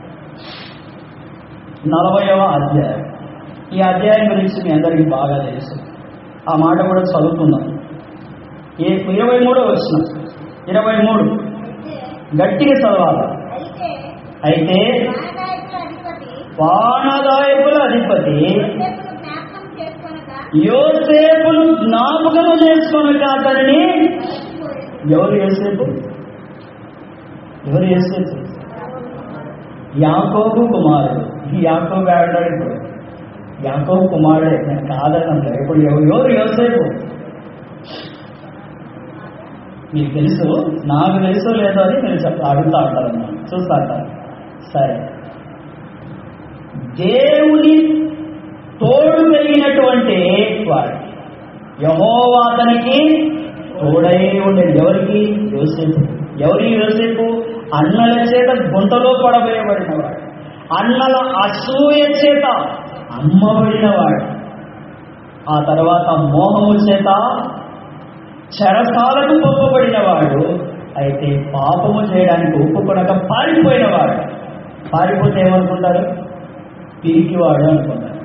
ఈ అధ్యాయం గురించి మీ అందరికీ బాగా తెలుసు. ఆ మాట కూడా చదువుకుందాం. 23వ వచనం, 23 గట్టిగా చదవాలి. అయితే పానదాయకుల అధిపతి యోసేపును జ్ఞాపకము చేసుకొనక అతనిని, ఎవరు యోసేపు? యాకోబు కుమారుడు. ఈ యాకోబు ఆడాడు. ఇప్పుడు యాకోబు కుమారుడే, నేను కాదన్నా. ఇప్పుడు ఎవరు యోసేపు? మీకు తెలుసు, నాకు తెలుసో లేదో అని మీరు అడుగుతా ఉంటారన్నా, చూస్తా అంటారు. సరే, దేవుని తోడు కలిగినటువంటి వాడు, యెహోవా అతనికి తోడై ఉండేది. ఎవరికి? యోసేపు. ఎవరి యోసేపు? అన్నల చేత గుంటలో పడవేయబడినవాడు, అన్నల అసూయ చేత అమ్మబడినవాడు, ఆ తర్వాత మోహము చేత చెరసాలకు పంపబడినవాడు. అయితే పాపము చేయడానికి ఒప్పుకొనక పారిపోయినవాడు. పారిపోతే ఏమనుకుంటారు? పిరికివాడు అనుకుంటారు.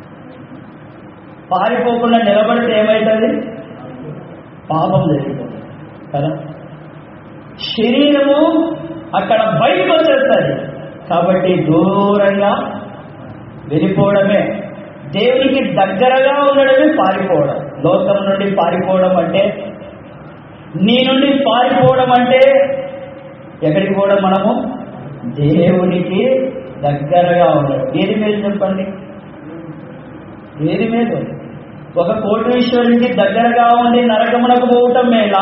పారిపోకుండా నిలబడితే ఏమవుతుంది? పాపం జరిగిపోతుంది కదా. శరీరము అక్కడ బయటకు వచ్చేస్తుంది. కాబట్టి దూరంగా వెళ్ళిపోవడమే, దేవునికి దగ్గరగా ఉండడమే పారిపోవడం. లోకం నుండి పారిపోవడం అంటే, నీ నుండి పారిపోవడం అంటే ఎక్కడికి పోవడం? మనము దేవునికి దగ్గరగా ఉండడం. ఏది మేలు చెప్పండి? ఏది మేలు? ఒక కోటీశ్వరునికి దగ్గరగా ఉండి నరకమునకు పోవటం మేలా?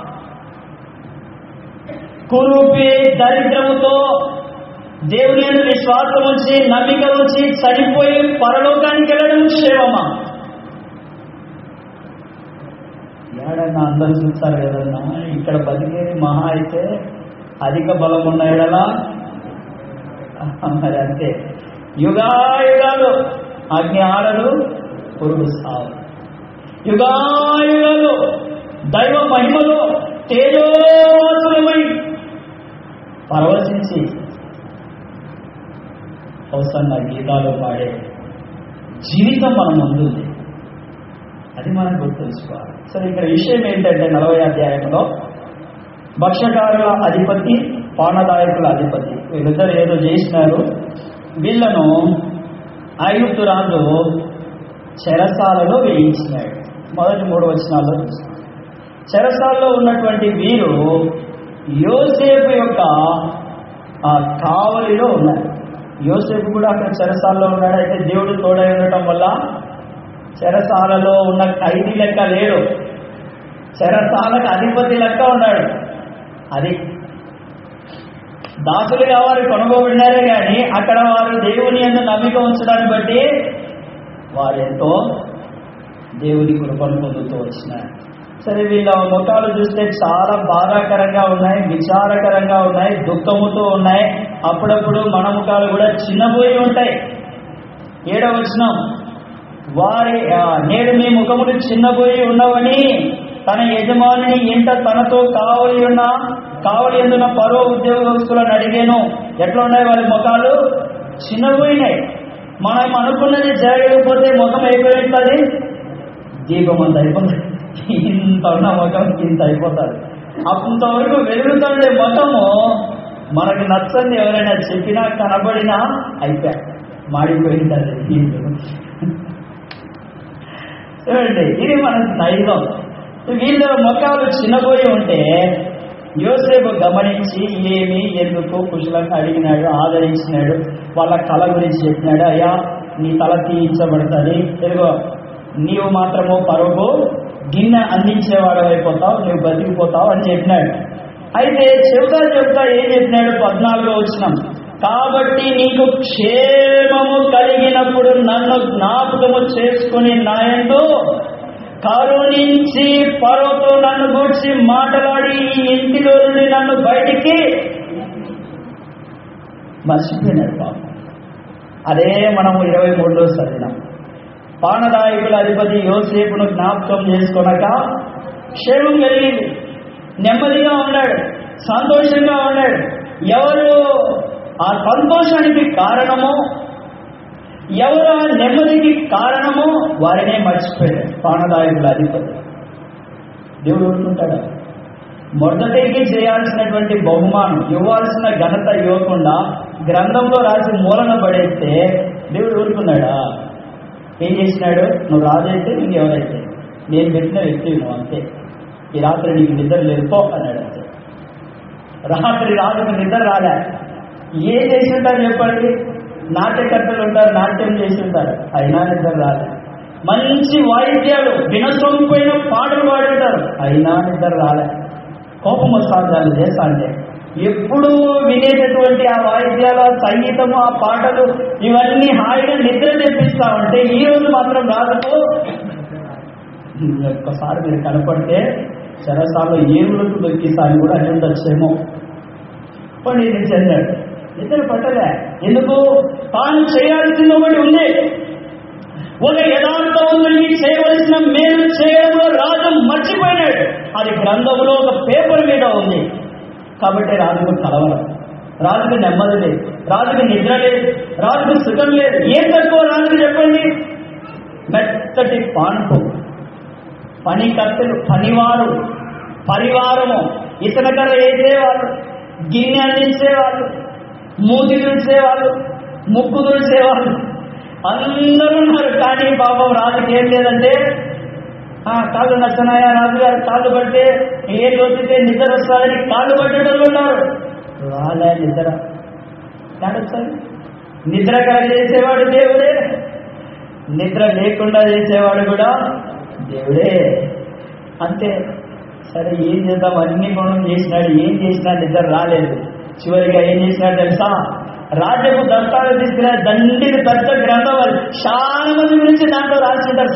కురూపి దరిద్రముతో దేవుని యందు విశ్వాసం ఉంచి, నమ్మిక ఉంచి చనిపోయి పరలోకానికి వెళ్ళడం క్షేమమా? ఏడన్నా అందరూ చూస్తారు కదన్నా, ఇక్కడ బతికేది మహా అయితే అధిక బలం ఉన్న ఎడలా మరి అంతే. యుగాయుగాలు అగ్ని ఆడలు, పురుగు సావు. యుగాయుగాలు దైవ మహిమలో తేజోమై పరవశించి అవసరంగా గీతాలు పాడే జీవితం మన ముందుంది. అది మనం గుర్తుంచుకోవాలి. సరే, ఇక్కడ విషయం ఏంటంటే 40వ అధ్యాయంలో భక్ష్యకారుల అధిపతి, పానదాయకుల అధిపతి, వీళ్ళిద్దరు ఏదో చేసినారు. వీళ్ళను ఐగుప్తు రాజు చెరసాలలో వేయించినాడు. మొదటి 3 వచనాల్లో చూస్తాం. చెరసాలలో ఉన్నటువంటి వీరు యోసేపు యొక్క కావలిలో ఉన్నారు. యోసేపు కూడా అక్కడ చెరసాలలో ఉన్నాడు. అయితే దేవుడు తోడై ఉండటం వల్ల చెరసాలలో ఉన్న ఖైదీ లెక్క లేడు, చెరసాలకు అధిపతి లెక్క ఉన్నాడు. అది దాసులుగా వారు కొనుగోబడినారే కానీ అక్కడ వారు దేవుని యందు నమ్మిక ఉంచడాన్ని బట్టి వారు ఎంతో దేవుని కృపను పొందుతూ వచ్చినారు. సరే, వీళ్ళ ముఖాలు చూస్తే చాలా బాధాకరంగా ఉన్నాయి, విచారకరంగా ఉన్నాయి, దుఃఖముతో ఉన్నాయి. అప్పుడప్పుడు మన ముఖాలు కూడా చిన్నపోయి ఉంటాయి. 7వ వచనం, నేడు మీ ముఖములు చిన్నపోయి ఉన్నవని తన యజమానిని ఇంట తనతో కావలి ఎందున్న పరో ఉద్యోగస్తులను అడిగాను. ఎట్లా ఉన్నాయి వాళ్ళ ముఖాలు? చిన్నపోయినాయి. మనం అనుకున్నది జరగకపోతే ముఖం అయిపోతుంది, దీపం అంత అయిపోతుంది. ఇంత ఉన్న ముఖం ఇంత అయిపోతుంది. అంతవరకు వెలుగుతుండే ముఖము మనకు నచ్చంది ఎవరైనా చెప్పినా కనబడినా అయిపోయా, మాడిపోయింది దీంట్లో. చూడండి, ఇది మన నైజం. వీళ్ళ ముఖాలు చిన్నపోయి ఉంటే యోసేపు గమనించి ఏమి ఎందుకు కుశలంగా అడిగినాడు, ఆదరించినాడు, వాళ్ళ కళ గురించి చెప్పినాడు. అయ్యా నీ తల తీయించబడుతుంది, ఎదుగో నీవు మాత్రము పరుగు గిన్నె అందించేవాడు అయిపోతావు, నువ్వు బతికిపోతావు అని చెప్పినాడు. అయితే చెబుతా ఏం చెప్పినాడు? 14 వచనం, కాబట్టి నీకు క్షేమము కలిగినప్పుడు నన్ను జ్ఞాపకము చేసుకుని నాయందు కరుణించి పరోతో నన్ను గూర్చి మాట్లాడి ఈ ఇంటిలో నుండి నన్ను బయటికి మర్చిపోయినాడు పాపం. అదే మనము 23లో చదివినాం. పానదాయకుల అధిపతి యోసేపును జ్ఞాపకం చేసుకొనక క్షేమం కలిగింది, నెమ్మదిగా ఉన్నాడు, సంతోషంగా ఉన్నాడు. ఎవరు ఆ సంతోషానికి కారణమో, ఎవరు ఆ నెమ్మదికి కారణమో వారినే మర్చిపోయాడు పానదాయకుల అధిపతి. దేవుడు ఊరుకుంటాడా? మొదటికి చేయాల్సినటువంటి బహుమానం, ఇవ్వాల్సిన ఘనత ఇవ్వకుండా గ్రంథంలో రాసి మూలన పడేస్తే దేవుడు ఊరుకున్నాడా? ఏం చేసినాడు? నువ్వు రాజైతే ఇంకెవరైతే నేను పెట్టిన వ్యక్తి నువ్వు, అంతే. ఈ రాత్రి నీకు నిద్ర లేదుపో అన్నాడు. అంతే. రాత్రి రాజుకు నిద్ర రాలే. ఏం చేసి ఉంటారు చెప్పండి? నాట్యకర్తలు ఉంటారు, నాట్యం చేసి ఉంటారు, అయినా నిద్ర రాలే. మంచి వాయిద్యాలు, వినసొంపోయిన పాటలు పాడుంటారు, అయినా నిద్ర రాలే. కోపం వస్తాను చేస్తా అంటే ఎప్పుడు వినేటటువంటి ఆ వాయిద్యాలు, ఆ సంగీతము, ఆ పాటలు ఇవన్నీ హాయిగా నిద్ర తెప్పిస్తా ఉంటే ఈ రోజు మాత్రం రాదు. ఒక్కసారి మీరు కనపడితే చెరసాల్లో ఏములకు దొరికిస్తాను కూడా అని ఉండొచ్చేమో. పని చెందాడు, నిద్ర పట్టలే. ఎందుకు? తాను చేయాల్సిన ఒకటి ఉంది. ఒక యథార్థవంతుడికి చేయవలసిన మేలు చేయడంలో రాజు మర్చిపోయినాడు. అది గ్రంథంలో ఒక పేపర్ మీద ఉంది. కాబట్టి రాజుకు కలవరం, రాజుకు నెమ్మది లేదు, రాజుకు నిద్ర లేదు, రాజుకు సుఖం లేదు. ఏం తక్కువ రాజుకు చెప్పండి? మెత్తటి పాన్పు, పనికత్తెలు, పనివారు, పరివారము, ఇతనకర వేసేవాళ్ళు, గిన్నె అందించేవాళ్ళు, మూతి తుడిచేవాళ్ళు, ముక్కు తుడిచేవాళ్ళు అందరూ ఉన్నారు. కానీ పాపం రాజుకి ఏం లేదంటే, కాళ్ళు నచ్చనాయా రాజుగారు, కాళ్ళు పడితే ఏ రోజుతే నిద్ర వస్తుందని కాళ్ళు పట్టేటోళ్ళు ఉన్నారు. రాలే నిద్ర. కాడొచ్చారు. నిద్ర చేసేవాడు దేవుడే, నిద్ర లేకుండా చేసేవాడు కూడా దేవుడే. అంతే. సరే ఏం చేద్దాం, అన్ని పనులు చేసినాడు, ఏం చేసినా నిద్ర రాలేదు. చివరిగా ఏం చేసినాడు తెలుసా? రాజ్యపు దస్తాలు తీసుకునే దండికి పెద్ద గ్రంథం, చాలా మంది గురించి దాంట్లో రాసింటారు.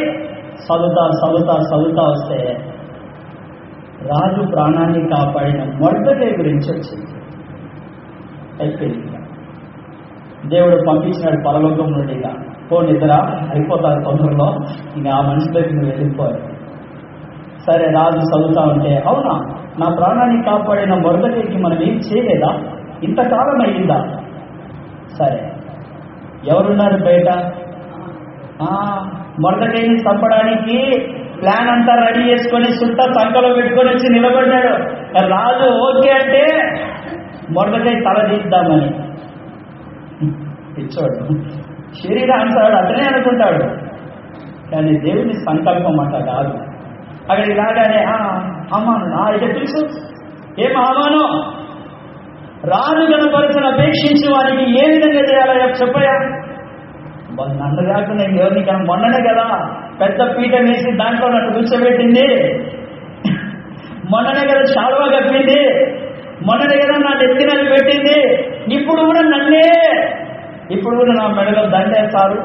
చదువుతా వస్తే రాజు ప్రాణాన్ని కాపాడిన మొర్దెకై గురించి వచ్చింది. అయిపోయింది. దేవుడు పంపించినాడు పరలోకం నుండి, ఇక పో నిద్ర అయిపోతారు తొందరలో, ఇంకా ఆ మనిషి దగ్గర నువ్వు వెళ్ళిపోయాడు. సరే రాజు చదువుతా ఉంటే, అవునా నా ప్రాణాన్ని కాపాడిన మొర్దెకైకి మనం ఏం చేయలేదా? ఇంతకాలం అయ్యిందా? సరే ఎవరున్నారు బయట? మొర్దెకైని చంపడానికి ప్లాన్ అంతా రెడీ చేసుకొని చుట్టా సంకలో పెట్టుకొని వచ్చి నిలబడ్డాడు. రాజు ఓకే అంటే మొర్దెకై తల తీద్దామని ఇచ్చాడు. శరీరాంశాడు అతనే అనుకుంటాడు, కానీ దేవుని సంకల్పం అంట కాదు. అక్కడికి రాగానే అమ్మాను అయితే తెలుసు ఏం అమ్మాను, రాజు కనపరిచిన అపేక్షించి వారికి ఏ విధంగా చేయాలో చెప్పయా? నన్ను కాకుండా ఎవరిని కానీ మొన్ననే కదా పెద్ద పీట వేసి దాంట్లో నన్ను కూర్చోబెట్టింది, మొన్ననే కదా శాలువా కప్పింది, మొన్ననే కదా నా నెత్తినది పెట్టింది, ఇప్పుడు కూడా నన్నే, ఇప్పుడు కూడా నా మెడలో దండ వేస్తారు.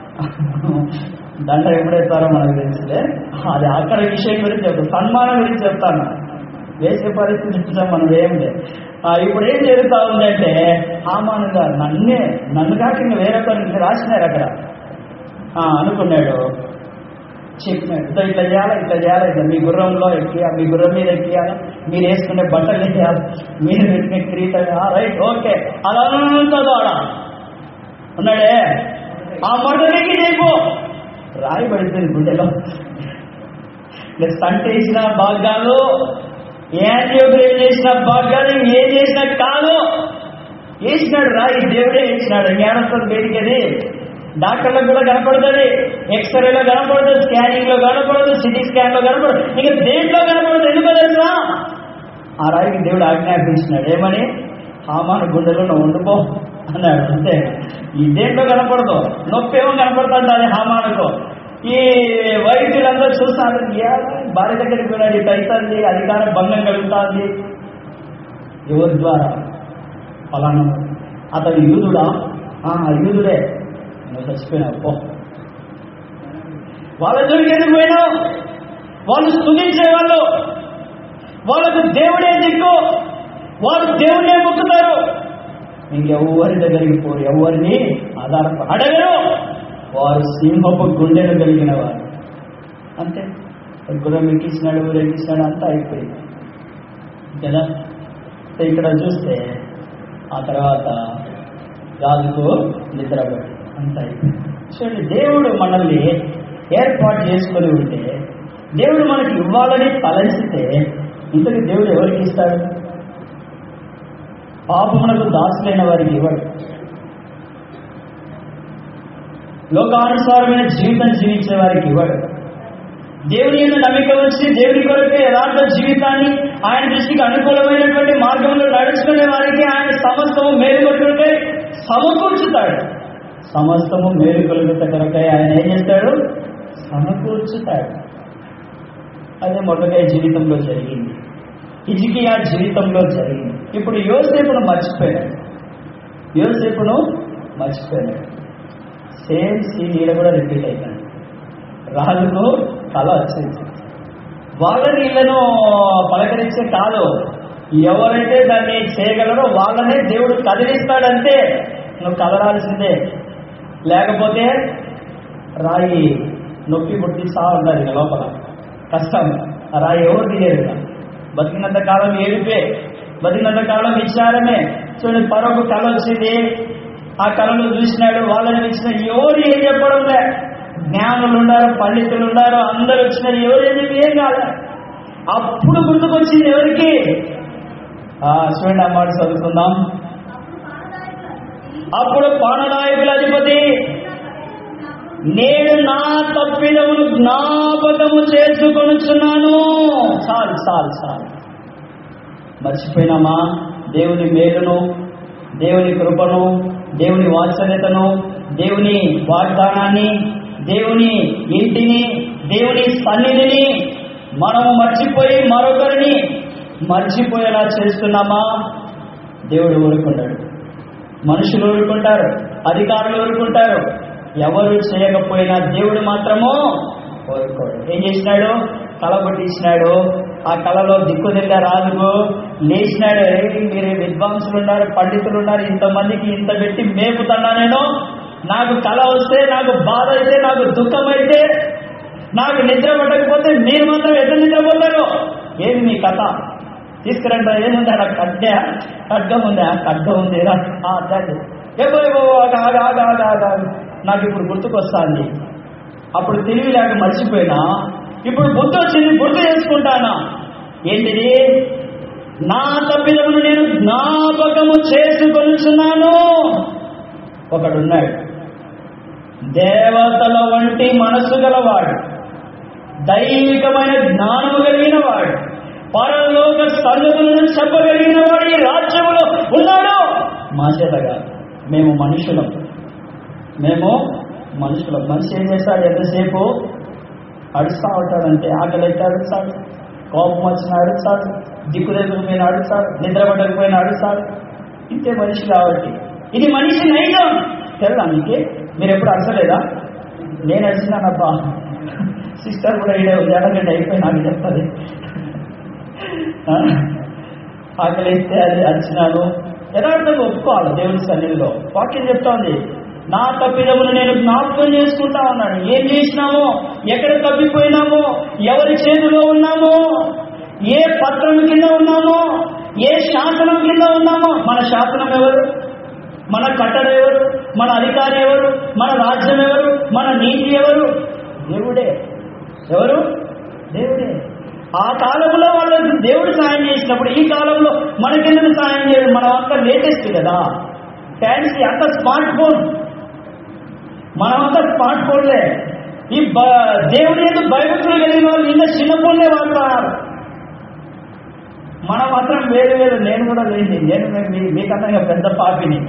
దండ ఎప్పుడేస్తారో మనకు తెలిసిందే. అది అక్కడ విషయం గురించి చెప్తాను, సన్మానం గురించి చెప్తాను. వేసే పరిస్థితి మనం ఏం లేదు. ఇప్పుడు ఏం జరుగుతా ఉందంటే, హామానుగా నన్ను కాక ఇంకా వేరొకరికి రాసినారు అక్కడ అనుకున్నాడు. చెప్పినాడు ఇట్లా చేయాలా, ఇట్లా మీ గుర్రంలో ఎక్కియాలి, మీ గుర్రం మీద ఎక్కియాలి, మీరు వేసుకునే బట్టలు వేయాలి, మీరు పెట్టిన క్రీత, రైట్ ఓకే. అదంతా ఆడ ఉన్నాడే ఆ మొదటికి చేయపో, రాయి పడిపోయింది గుండెలో. సంట వేసిన భాగ్యాలు, యాంజియోగ్రఫీ చేసిన భాగ్యాలు, ఏం చేసినా కాదు, వేసినాడు రాయి, దేవుడే వేసినాడు. జ్ఞానత్వం వేడికది డాక్టర్లకు కూడా కనపడుతుంది, ఎక్స్రేలో కనపడదు, స్కానింగ్ లో కనపడదు, సిటీ స్కాన్ లో కనపడదు, ఇక దేంట్లో కనపడదు. ఎందుకో తెలుసా? ఆ రాయికి దేవుడు ఆజ్ఞాపించినాడు, ఏమని? హామాను గుండెలో నువ్వు ఉండిపో అన్నాడు. అంతే, ఈ దేంట్లో కనపడదు, నొప్పి ఏమో కనపడుతుంది అది హామానుకు. ఈ వైద్యులందరూ చూస్తున్నారు, భార్య దగ్గరికి వెళ్ళాడు, ఇటు అవుతుంది, అధికార భంగం కలుగుతుంది. ఎవరి ద్వారా? ఫలానా అతడు యూదుడా? యూదుడే. నువ్వు చచ్చిపోయినావు పో. వాళ్ళ దొరికేది పోయినావు. వాళ్ళు స్తుతించేవాళ్ళు, వాళ్ళకు దేవుడే దిక్కు, వాళ్ళు దేవుడే మొక్కుతారు. ఇంకెవరి దగ్గరికి పోరు, ఎవరిని అడగరు. వారు సింహపు గుండెలు కలిగిన వారు. అంతే, గుర్రం ఎక్కించినాడు, ఎక్కించినాడు, అంతా అయిపోయింది కదా. ఇక్కడ చూస్తే ఆ తర్వాత రాజుకు నిద్రపడి అంతా అయిపోయింది. చూడండి, దేవుడు మనల్ని ఏర్పాటు చేసుకొని ఉంటే, దేవుడు మనకి ఇవ్వాలని తలంచితే, ఇంతకు దేవుడు ఎవరికి ఇస్తాడు? పాపమునకు దాసులైన వారికి ఇవ్వడు. లోకానుసారమైన జీవితం జీవించే వారికి ఇవ్వడు. దేవుని మీద నమ్మిక వచ్చి దేవుని కొరకు యథార్థ జీవితాన్ని, ఆయన దృష్టికి అనుకూలమైనటువంటి మార్గంలో నడుచుకునే వారికి ఆయన సమస్తము మేలు కొట్టుకుంటే సమకూర్చుతాడు. సమస్తము మేలు కొలుగుత కొరకై ఆయన ఏం చేస్తాడు? సమకూర్చుతాడు. అదే మొదటి జీవితంలో జరిగింది, హిజ్కియా జీవితంలో జరిగింది. ఇప్పుడు యోసేపును మర్చిపోయాడు. సేమ్ సీన్ ఈడ కూడా రిపీట్ అవుతాడు. రాజుకు కళ వచ్చింది. వాళ్ళని వీళ్ళను పలకరించే కాదు, ఎవరైతే దాన్ని చేయగలరో వాళ్ళనే దేవుడు కదిలిస్తాడంటే నువ్వు కదలాల్సిందే. లేకపోతే రాయి నొప్పి పుట్టిస్తా ఉంటారు ఇక లోపల, కష్టం. ఆ రాయి ఎవరు తీయరు. బతికినంత కాలం ఏడుపే, బతికినంత కాలం విచారమే. చూడండి, పరొక కళ వచ్చింది, ఆ కళను చూసినాడు, వాళ్ళని ఇచ్చిన ఎవరు ఏం చెప్పడం లే. జ్ఞానులు ఉన్నారు, పండితులు ఉన్నారు, అందరు వచ్చినారు, ఎవరు ఏం కాదు. అప్పుడు గుర్తుకొచ్చింది ఎవరికి? చూడండి, ఆ మాట చదువుకుందాం. అప్పుడు పాననాయకుల అధిపతి, నేను నా తప్పిదమును జ్ఞాపకము చేసుకొనుచున్నాను. చాలు చాలు చాలు. మర్చిపోయినామా దేవుని మేలును, దేవుని కృపను, దేవుని వాత్సల్యతను, దేవుని వాగ్దానాన్ని, దేవుని ఇంటిని, దేవుని సన్నిధిని మనము మర్చిపోయి మరొకరిని మర్చిపోయేలా చేస్తున్నామా? దేవుడు ఊరుకుంటాడు, మనుషులు ఊరుకుంటారు, అధికారులు ఊరుకుంటారు. ఎవరు చేయకపోయినా దేవుడు మాత్రము ఊరుకోడు. ఏం చేసినాడు? కళ కొట్టించినాడు. ఆ కళలో దిక్కుదిల్ల రాజుకు లేచినాడు. మీరు విద్వాంసులు ఉన్నారు, పండితులు ఉన్నారు, ఇంతమందికి ఇంత పెట్టి మేపుతున్నా నేను. నాకు కళ వస్తే, నాకు బాధ అయితే, నాకు దుఃఖం అయితే, నాకు నిద్ర పట్టకపోతే మీరు మాత్రం ఎట్లా నిద్రపోతారు? ఏది మీ కథ? తీసుకురండి. ఏముంది? అలా ఖడ్గం ఉంది, ఖడ్గం ఉంది. నాకు ఇప్పుడు గుర్తుకొస్తాంది. అప్పుడు తెలివి లేక మర్చిపోయినా, ఇప్పుడు బుద్ధి వచ్చింది, గుర్తు చేసుకుంటానా. ఏంటిది? నా తప్పిదమును నేను జ్ఞాపకము చేసుకొనుచున్నాను. ఒకడున్నాడు, దేవతల వంటి మనసు గలవాడు, దైవికమైన జ్ఞానము కలిగిన వాడు, పరలోక సంగతులను చెప్పగలిగిన వాడు ఈ రాజ్యములో ఉన్నాడు. మా చేతగా మేము మనుషులం. మనిషి ఏం చేస్తాడు? ఎంతసేపు అడుస్తా ఉంటాడంటే, ఆకలి అయితే అడుస్తాడు, కోపం వచ్చిన అడుస్తాడు, దిక్కు దగ్గరపోయిన అడుస్తాడు, నిద్ర పడకపోయిన అడుస్తాడు. ఇంతే మనిషి. కాబట్టి ఇది మనిషి నైజం. తెలుసా మీకే? మీరు ఎప్పుడు అడచలేదా? నేను అడిచినానబ్బా. సిస్టర్ కూడా ఇదే ఎడగండి అయిపోయి నాకు చెప్తుంది. ఆకలి ఇస్తే అది అడిచినాను. యథార్థంగా ఒప్పుకోవాలి దేవుని సన్నిధిలో. వాక్యం చెప్తా ఉంది, నా తప్పిదమును నేను జ్ఞాపకం చేసుకుంటా ఉన్నాను. ఏం చేసినామో, ఎక్కడ తప్పిపోయినామో, ఎవరి చేతిలో ఉన్నామో, ఏ పత్రం కింద ఉన్నామో, ఏ శాసనం కింద ఉన్నామో. మన శాసనం ఎవరు? మన కట్టడ ఎవరు? మన అధికారి ఎవరు? మన రాజ్యం ఎవరు? మన నీతి ఎవరు? దేవుడే. ఎవరు? దేవుడే. ఆ కాలంలో వాళ్ళకి దేవుడు సాయం చేసినప్పుడు ఈ కాలంలో మనకెందుకు సాయం చేయడం? మనం అంతా లేటెస్ట్ కదా, ఫ్యాన్సీ, అంత స్మార్ట్ ఫోన్, మనమంతా స్మార్ట్ ఫోన్లే. ఈ దేవుడి ఎందుకు భయభక్తులు కలిగిన వాళ్ళు ఇంకా చిన్న ఫోన్లే వాడుతున్నారు. మనం మాత్రం వేరు వేరు. నేను కూడా లేని, నేను మీకన్నా పెద్ద పాపిని,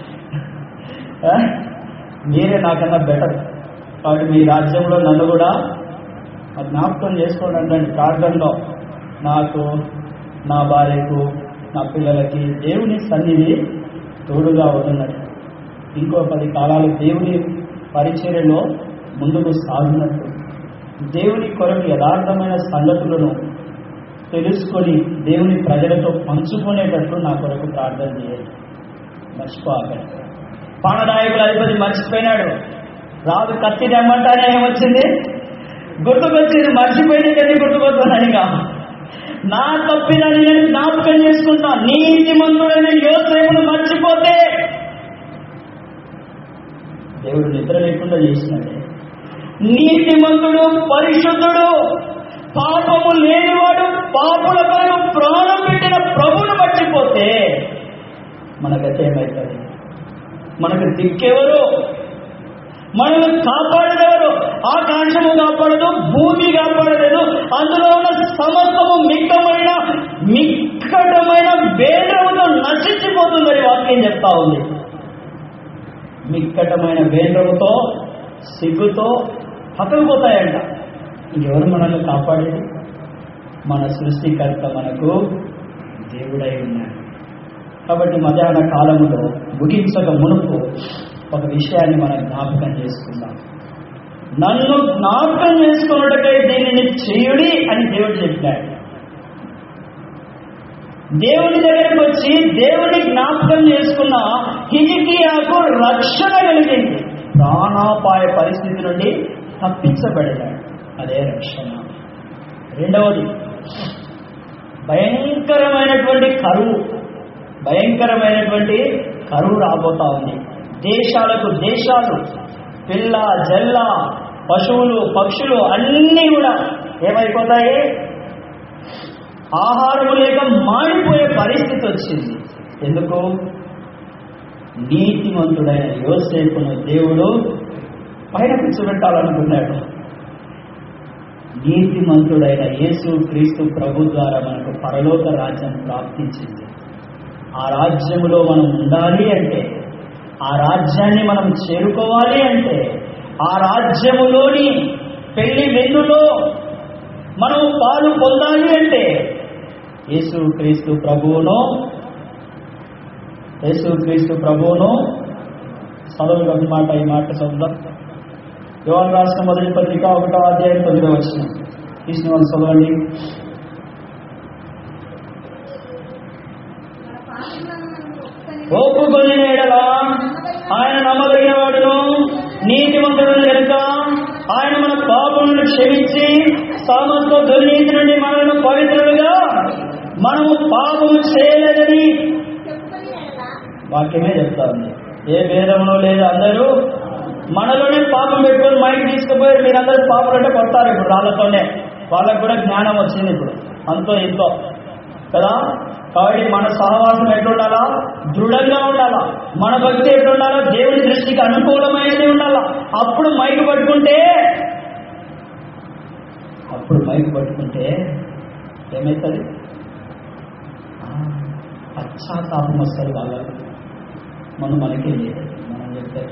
మీరే నాకన్నా బెటర్. కాబట్టి మీ రాజ్యంలో నన్ను కూడా జ్ఞాపకం చేసుకోండి అండి. ప్రార్థనలో నాకు, నా భార్యకు, నా పిల్లలకి దేవుని సన్నిధి తోడుగా అవుతున్నట్టు, ఇంకో 10 కాలాలు దేవుని పరిచర్యలో ముందుకు సాగునట్టు, దేవుని కొరకు యథార్థమైన సంగతులను తెలుసుకొని దేవుని ప్రజలతో పంచుకునేటట్లు నా కొరకు ప్రార్థన చేయాలి. మర్చిపోకండి. పాననాయకుల అధిపతి మర్చిపోయినాడు. రాజు కత్తి తెమ్మంటానే ఏమొచ్చింది? గుర్తుకొచ్చింది. మర్చిపోయినది గుర్తుకొస్తున్నాను. ఇక నా తప్పిదని నేను జ్ఞాపకం చేసుకుంటా. నీతిమంతుడైన యోసేపును మర్చిపోతే దేవుడు నిద్ర లేకుండా చేసినాడే. నీతిమంతుడు, పరిశుద్ధుడు, పాపము లేనివాడు, పాపుల పైన ప్రాణం పెట్టిన ప్రభువును మర్చిపోతే మన గతి ఏమవుతుంది? మనకు దిక్కెవరు? మనల్ని కాపాడేదెవరు? ఆకాశము కాపాడదు, భూమి కాపాడలేదు. అందులో ఉన్న సమస్తము మిక్కటమైన వేంద్రముతో నశించిపోతుందని వాక్యం చెప్తా ఉంది. మిక్కటమైన వేంద్రముతో, సిగ్గుతో పక్కకుపోతాయంట. ఇంకెవరు మనల్ని కాపాడేది? మన సృష్టికర్త మనకు దేవుడై ఉన్నాడు. కాబట్టి మధ్యాహ్న కాలంలో ముగించక మునుపు ఒక విషయాన్ని మనం జ్ఞాపకం చేసుకుందాం. నన్ను జ్ఞాపకం చేసుకున్నట్టుకై దీనిని చేయుడి అని దేవుడు చెప్పాడు. దేవుని దగ్గరికి వచ్చి దేవుని జ్ఞాపకం చేసుకున్న హిజ్కియాకు రక్షణ కలిగింది. ప్రాణాపాయ పరిస్థితి నుండి తప్పించబడినాడు. అదే రక్షణ. రెండవది, భయంకరమైనటువంటి కరువు రాబోతా ఉంది. దేశాలకు దేశాలు, పిల్ల జల్ల, పశువులు, పక్షులు అన్నీ కూడా ఏమైపోతాయి? ఆహారము లేక మాడిపోయే పరిస్థితి వచ్చింది. ఎందుకు? నీతిమంతుడైన యోసేపును దేవుడు పైన కూర్చోబెట్టాలనుకున్నాడు. నీతిమంతుడైన యేసు క్రీస్తు ప్రభు ద్వారా మనకు పరలోక రాజ్యం ప్రాప్తించింది. ఆ రాజ్యములో మనం ఉండాలి అంటే, ఆ రాజ్యాన్ని మనం చేరుకోవాలి అంటే, ఆ రాజ్యములోని పెళ్లి వెన్నులో మనం పాలు పొందాలి అంటే యేసు క్రీస్తు ప్రభువును చదువు మాట. ఈ మాట చదువుదాం. యోహాను రాసిన మొదటి పత్రిక 1వ అధ్యాయం 9వ వచనం తీసిన వాళ్ళు చదవండి. ఒప్పుకొని ఎడల ఆయన నమ్మదగిన వాడును నీతిమంతుడు కనుక ఆయన మన పాపములను క్షమించి సమస్త దుర్నీతి నుండి మనల్ని పవిత్రులుగా, మనము పాపము చేయలేదని వాక్యమే చెప్తా ఉంది. ఏ భేదమునో లేదు. అందరూ మనలోనే పాపం పెట్టుకొని మైండ్ తీసుకుపోయి మీరందరూ పాపం అంటే కొడతారు. ఇప్పుడు వాళ్ళతోనే వాళ్ళకు కూడా జ్ఞానం వచ్చింది ఇప్పుడు అంతో ఇంతో కదా. కాబట్టి మన సహవాసం ఎట్లుండాలా? దృఢంగా ఉండాలా. మన భక్తి ఎట్లుండాలా? దేవుని దృష్టికి అనుకూలమైనది ఉండాలా. అప్పుడు మైకు పట్టుకుంటే ఏమవుతుంది? పశ్చాత్తాపం వస్తుంది వాళ్ళకు. మనకే లేదు. మనం చెప్తే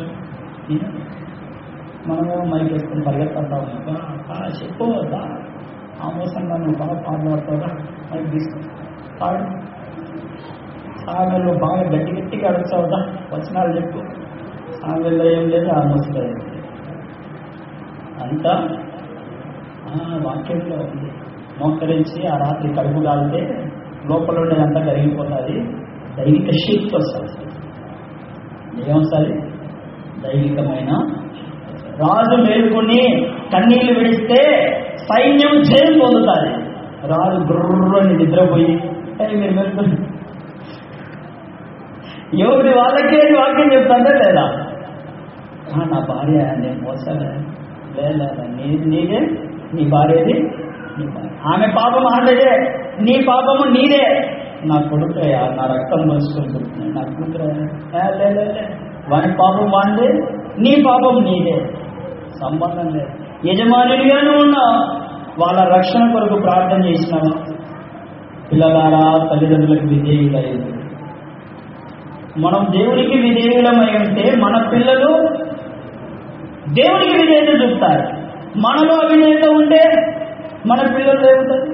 మనము మైక్ వేసుకుని పరిగెత్తా చెప్పుకోవద్దా? ఆ మోసంగా నువ్వు బాగా పాటలు పడతావురా, మైక్ తీసుకుని పాడు. సాగల్లో బాగా గట్టిగా అడుగుతావుదా? వచనాలు చెప్పు. సాగల్లో ఏం లేదు, ఆ మోసలో ఏం లేదు. అంతా వాక్యంలో ఉంది. మోకరించి ఆ రాత్రి కడుపు కాలితే లోపల ఉండేదంతా కరిగిపోతుంది. దైవిక శక్తి వస్తుంది. ఏమొస్తుంది? దైవికమైన. రాజు మేలుకొని కన్నీళ్లు విడిస్తే సైన్యం జయం పొందుతుంది. రాజు గుర్రని నిద్రపోయి మీరు మేలుకొని ఎవరి వాళ్ళకే వాక్యం చెప్తాందా లేదా? నా భార్య నేను మోసాలే, లేదా నీదే, నీ భార్యది నీ భార్య, ఆమె పాపం ఆమెదే, నీ పాపము నీదే. నా కొడుకయ్యా, నా రక్తం మోసుకుంటున్నాయి, నా కూతురయ్యా, లే వాని పాపం వాడిదే, నీ పాపం నీదే, సంబంధం లేదు. యజమానిగానే ఉన్నావు, వాళ్ళ రక్షణ కొరకు ప్రార్థన చేసినావా? పిల్లలారా, తల్లిదండ్రులకు విధేయులైంది. మనం దేవునికి విధేయులమై ఉంటే మన పిల్లలు దేవునికి విధేయత చూపుతారు. మనలో అవిధేయత ఉంటే మన పిల్లలు ఏముంటుంది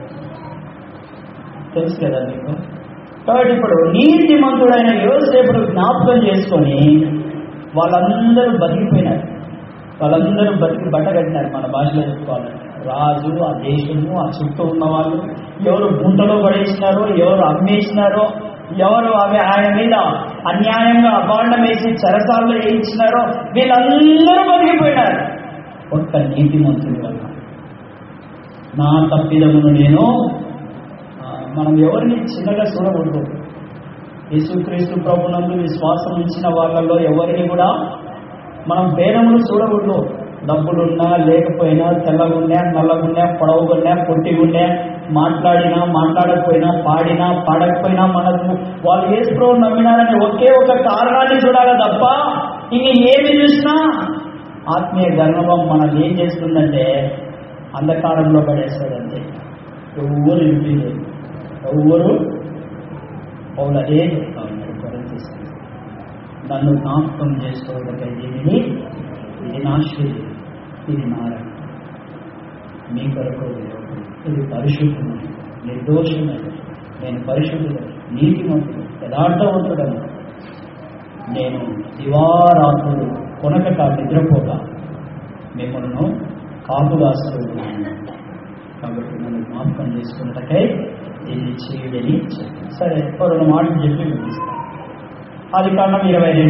తెలుసు కదా మీకు. కాబట్టి ఇప్పుడు నీతిమంతుడైన యోసేపుడు జ్ఞాపకం చేసుకొని వాళ్ళందరూ బతికిపోయినారు, వాళ్ళందరూ బతికి బట్టగట్టినారు. మన భాషలో చెప్పుకోవాలంటే రాజు, ఆ దేశము, ఆ చుట్టూ ఉన్న వాళ్ళు, ఎవరు గుంటలో పడేసినారో, ఎవరు అమ్మేసినారో, ఎవరు ఆయన మీద అన్యాయంగా అబాండం వేసి చెరసాల్లో వేయించినారో వీళ్ళందరూ బతికిపోయినారు ఒక్క నీతిమంతుడి వల్ల. నా తప్పిదమును నేను, మనం ఎవరిని చిన్నగా చూడకూడదు. యేసుక్రీస్తు ప్రభునందు విశ్వాసం ఉంచిన వాళ్ళలో ఎవరిని కూడా మనం భేదములు చూడకూడదు. డబ్బులున్నా లేకపోయినా, తెల్లగున్నా నల్లగున్నా, పొడవుగున్నా పొట్టిగున్నా, మాట్లాడినా మాట్లాడకపోయినా, పాడినా పాడకపోయినా, మనకు వాళ్ళు యేసు ప్రభువును నమ్మినారని ఒకే ఒక కారణాన్ని చూడాలి తప్ప ఇంక ఏమి చూసినా ఆత్మీయ గర్వం మనల్ని ఏం చేస్తుందంటే అంధకారంలో పడేస్తుందంటే ఎవరు వినిపించలేదు. ఎవరు పౌలు అదే చెప్తా ఉన్నారు, కొరింథీయులకు, నన్ను జ్ఞాపకం చేసుకోవటకై దీనిని, ఇది నా శరీరం, ఇది నా రక్తం, మీ కొరకు ఇది పరిశుద్ధమైన, నిర్దోషమైన, నేను పరిశుద్ధుడు, నీతిమంతుడు, యథార్థవంతుడను, నేను దివారాత్రులు కొనక నిద్రపోగా మిమ్మల్ని కాపుదాస్తూ ఉన్నాను. కాబట్టి నన్ను జ్ఞాపకం చేసుకున్నటకై దీన్ని చేయడని చెప్పాను. సరే, రెండు మాటలు చెప్పి వినిపిస్తాను. ఆదికాండం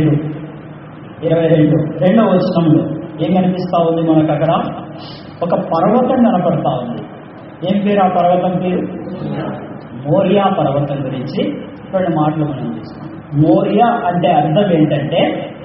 22 వచనంలో ఏం కనిపిస్తా ఉంది మనకు? అక్కడ ఒక పర్వతం కనపడతా ఉంది. ఏం పేరు ఆ పర్వతం పేరు? మోరియా పర్వతం గురించి 2 మాటలు మనం చూస్తాం. మోరియా అంటే అర్థం ఏంటంటే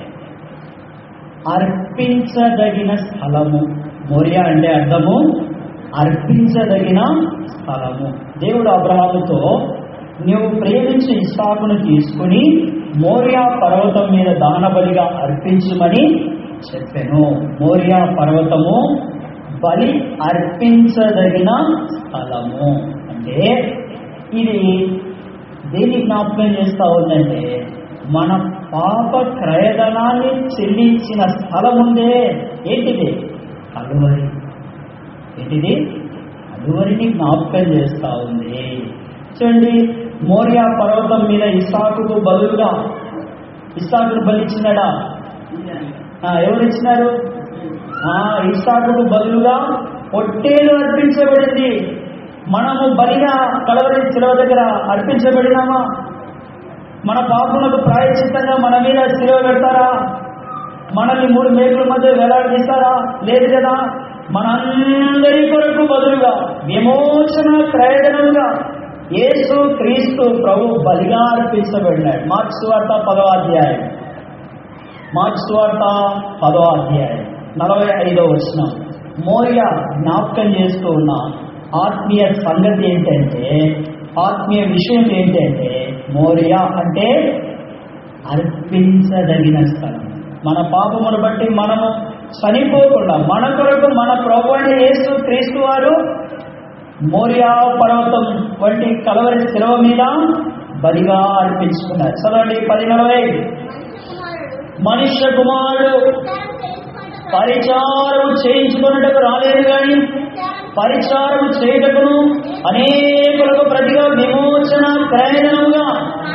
అర్పించదగిన స్థలము. మోరియా అంటే అర్థము అర్పించదగిన స్థలము. దేవుడు అబ్రహాముతో నీవు ప్రేమించి ఇస్సాకును తీసుకుని మోరియా పర్వతం మీద దహనబలిగా అర్పించమని చెప్పాను. మోరియా పర్వతము బలి అర్పించదగిన స్థలము. అంటే ఇది దేని జ్ఞాపకం చేస్తా ఉందంటే మన పాప క్రయధనాన్ని చెల్లించిన స్థలం ఉందే. ఏంటిది? కలువరి. ఏంటిది? కలువరిని జ్ఞాపకం చేస్తా ఉంది. చూడండి, మోరియా పర్వతం మీద ఇస్సాకుకు బదులుగా, ఇస్సాకును బలిచ్చినాడా? ఎవరు ఇచ్చినారు? ఇస్సాకుకు బదులుగా పొట్టేలు అర్పించబడింది. మనము బలిగా కలవరి శిలువ దగ్గర అర్పించబడినామా? మన పాపములకు ప్రాయశ్చిత్తంగా మన మీద శిలువ పెడతారా? మనల్ని 3 మేకుల మధ్య వేలాడదీస్తారా? లేదు కదా. మనందరి కొరకు బదులుగా విమోచన క్రయధనముగా యేసు క్రీస్తు ప్రభు బలిగా అర్పించబడినాడు. మార్క్స్ సువార్త 10వ అధ్యాయం, మార్క్స్ సువార్త 10వ అధ్యాయం 45వ వచనం. మోరియా జ్ఞాపకం చేస్తూ ఉన్న ఆత్మీయ సంగతి ఏంటంటే, ఆత్మీయ విషయం ఏంటంటే, మోరియా అంటే అర్పించదగిన స్థలం. మన పాపమును బట్టి మనము చనిపోకుండా మన కొరకు మన ప్రభువైన యేసు క్రీస్తు వారు మోరియా పర్వతం వంటి కలవరి శిలువ మీద బలిగా అర్పించుకున్నారు. చదవండి 10:40. మనుష్య కుమారుడు పరిచారము చేయించుకున్నటకు రాలేదు కానీ పరిచారము చేయుటకును అనేకులకు ప్రతిగా విమోచన క్రయధనముగా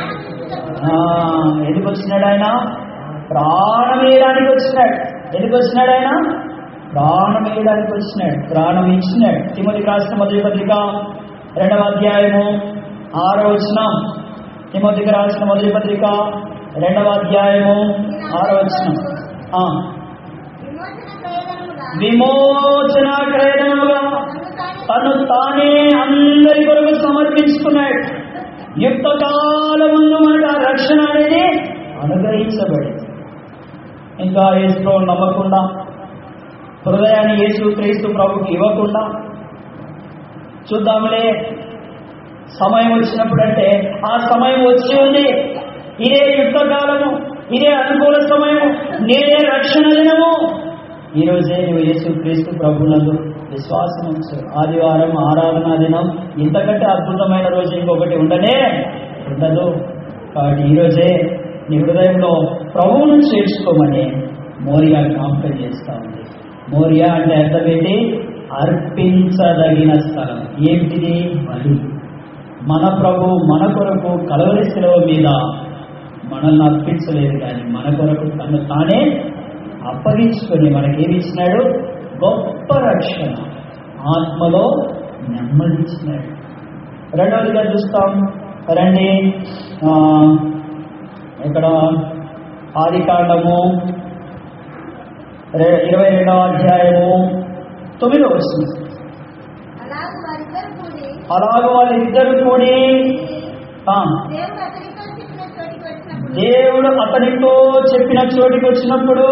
ఎందుకు వచ్చినాడు ఆయన? ప్రాణం వేయడానికి వచ్చినాడు. ఎందుకు వచ్చినాడు ఆయన? ప్రాణం వేయడానికి వచ్చినాడు, ప్రాణం ఇచ్చినాడు. తిమోతికి రాసిన మొదటి పత్రిక 2వ అధ్యాయము 6వ వచనం. తిమోతికి రాసిన మొదటి పత్రిక 2వ అధ్యాయము 6వ వచనం. విమోచన క్రయధనముగా తను తానే అందరి కొరకు సమర్పించుకున్నాడు. యుక్త కాలముందు మనకు ఆ రక్షణ అనేది అనుగ్రహించబడింది. ఇంకా యేసులో నమ్మకుండా, హృదయాన్ని యేసు క్రీస్తు ప్రభుకి ఇవ్వకుండా, చూద్దాంలే సమయం వచ్చినప్పుడు అంటే ఆ సమయం వచ్చి ఉంది, ఇదే యుద్ధకాలము, ఇదే అనుకూల సమయము, నేనే రక్షణ దినము, ఈరోజే నువ్వు యేసు క్రీస్తు ప్రభునందు విశ్వాసం ఉంచు. ఆదివారం ఆరాధనా దినం, ఇంతకంటే అద్భుతమైన రోజు ఇంకొకటి ఉండనే ఉండదు. కాబట్టి ఈరోజే నీ హృదయంలో ప్రభువును చేర్చుకోమని మోరియా జ్ఞాపకం చేస్తా ఉంది. మోరియా అంటే అర్థం ఏంటి? అర్పించదగిన స్థలం. ఏంటిది? బలి. మన ప్రభు మన కొరకు కలవరి శిలువ మీద మనల్ని అర్పించలేదు, కానీ మన కొరకు తను తానే అప్పగించుకొని మనకేమి ఇచ్చినాడు? గొప్ప రక్షణ, ఆత్మలో నెమ్మదిచ్చినాడు. రెండవదిగా చూస్తాం రండి, ఇక్కడ ఆదికాండము 22వ అధ్యాయము 9వ వచనం. అలాగ వాళ్ళిద్దరు కూడి దేవుడు అతనితో చెప్పిన చోటికి వచ్చినప్పుడు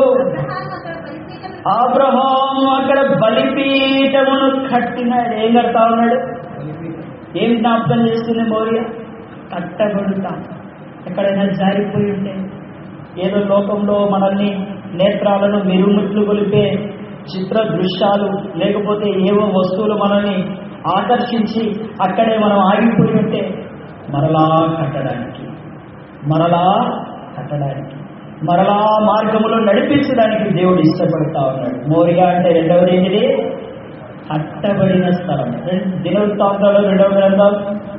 అబ్రహాము అక్కడ బలిపీఠమును కట్టినాడు. ఏం కడతా ఉన్నాడు? ఏం జ్ఞాపకం చేస్తుంది మోరియా? కట్టబడుతా. ఎక్కడైనా జారిపోయి ఉంటే, ఏదో లోకంలో మనల్ని నేత్రాలను మిరుముట్లు కొలిపే చిత్ర దృశ్యాలు, లేకపోతే ఏవో వస్తువులు మనల్ని ఆకర్షించి అక్కడే మనం ఆగిపోయి ఉంటే మరలా కట్టడానికి, మరలా మార్గములో నడిపించడానికి దేవుడు ఇష్టపడతా ఉన్నాడు. మోరియా అంటే రెండవది ఏంటిది? కట్టబడిన స్థలం. దినవృత్తాంతాలు 2వ గ్రంథం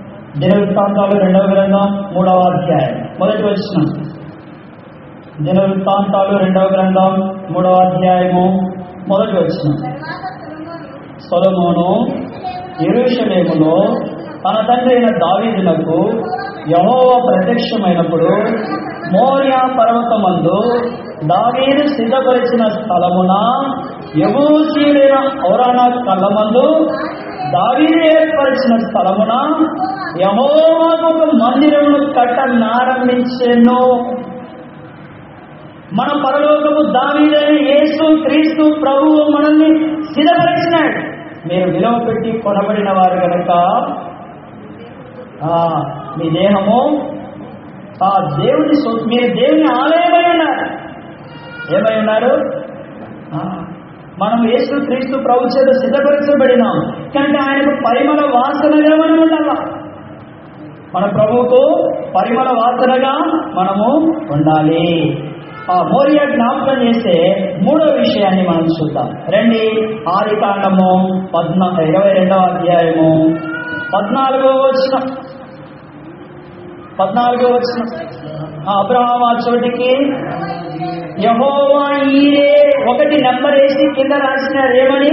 3వ అధ్యాయం మొదటి వచనం. దినవృత్తాంతాలు 2వ గ్రంథం 3వ అధ్యాయము మొదటి వచనం. సొలొమోను యెరూషలేములో తన తండ్రి అయిన దావీదునకు యెహోవా ప్రత్యక్షమైనప్పుడు మోరియా పర్వతమందు దావీదు సిద్ధపరిచిన స్థలమున యెబూసీయుడైన ఔరానా కళ్ళమందు దావీదు ఏర్పరిచిన స్థలమున యెహోవాకు ఒక మందిరమును కట్టనారంభించెను. మన పరలోకము దావీదైన యేసు క్రీస్తు ప్రభువు మనల్ని సిద్ధపరిచినాడు. మీరు విలువ పెట్టి కొనబడిన వారు కనుక మీ దేహము దేవుని మీరు దేవుని ఆలయమై ఉన్నారు. ఏమై ఉన్నారు? మనం యేసు క్రీస్తు ప్రభు చేత సిద్ధపరచబడినాం కనుక ఆయనకు పరిమళ వాసనగా మనం ఉండాల. మన ప్రభువుకు పరిమళ వాసనగా మనము ఉండాలి. మోరియా జ్ఞాపకం చేసే మూడవ విషయాన్ని మనం చూద్దాం రండి. ఆదికాండము 22వ అధ్యాయము 14వ వచనం. అబ్రహాము ఆ చోటికి యెహోవా ఈరే ఒకటి నెంబరేసి కింద రాసినారు. ఏమని?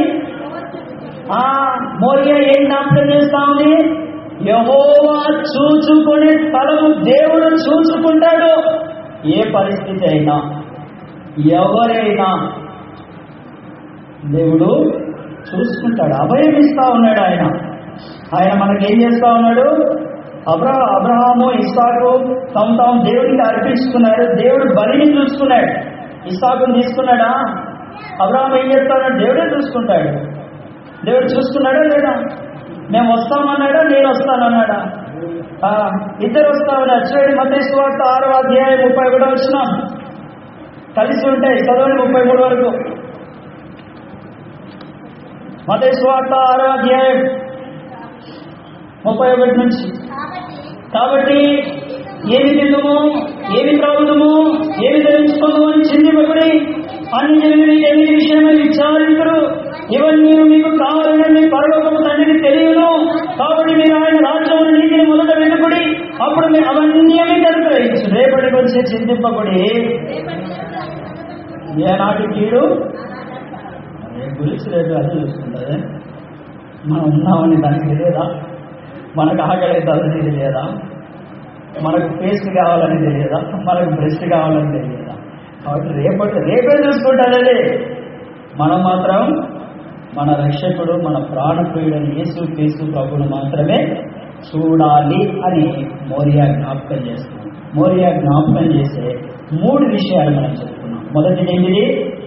మోరియా ఏం జ్ఞాపకం చేస్తా ఉంది? యెహోవా చూచుకునే స్థలము దేవుడు చూసుకుంటాడు. ఏ పరిస్థితి అయినా, ఎవరైనా దేవుడు చూసుకుంటాడు. అభయం ఇస్తా ఉన్నాడు ఆయన మనకేం చేస్తా ఉన్నాడు? అబ్రహాము ఇస్సాకు తాము దేవుడికి అర్పించుకున్నారు. దేవుడు బలిని చూసుకున్నాడు. ఇస్సాకుని తీసుకున్నాడా? అబ్రహాము ఏం చేస్తాడు? దేవుడే చూసుకుంటాడు. దేవుడు చూసుకున్నాడా లేదా? మేము వస్తామన్నాడా? నేను వస్తానన్నాడా? ఇద్దరు వస్తామన్నారు. చూడండి మత్తయి సువార్త 6వ అధ్యాయం 31వ వచనం. కలిసి ఉంటాయి, చదవండి 33 వరకు. మత్తయి సువార్త 6వ అధ్యాయం 31 నుంచి. కాబట్టి ఏమి తిందుము, ఏమి త్రాగుదుము, ఏమి ధరించుకుందాము అని చిందింపబడి అన్ని జనులు 8 విషయమై విచారించరు. ఇవన్నీ మీకు కావాలని మీ పరలోకపు తండ్రికి తెలియను. కాబట్టి మీరు ఆయన రాజ్యమును నీతిని మొదట వెతుకుడి, అప్పుడు మీరు అవన్నీ అనుగ్రహించు. రేపటి గురించి చింతింపబడి ఏనాటి కీడు గురించి రేపు అది చూసుకుంటుంది. మనం ఉన్నామని దానికి తెలియదా? మనకు ఆకలి అవుతుందని తెలియదా? మనకు పేస్ట్ కావాలని తెలియదా? మనకు బ్రెస్ట్ కావాలని తెలియదా? కాబట్టి రేపే చూసుకుంటారే. మనం మాత్రం మన రక్షకుడు, మన ప్రాణప్రియుడని యేసు క్రీస్తు ప్రభువును మాత్రమే చూడాలి అని మోరియా జ్ఞాపకం చేస్తుంది. మోరియా జ్ఞాపకం చేసే 3 విషయాలు మనం చెప్పుకున్నాం. మొదటిది ఏంటిది?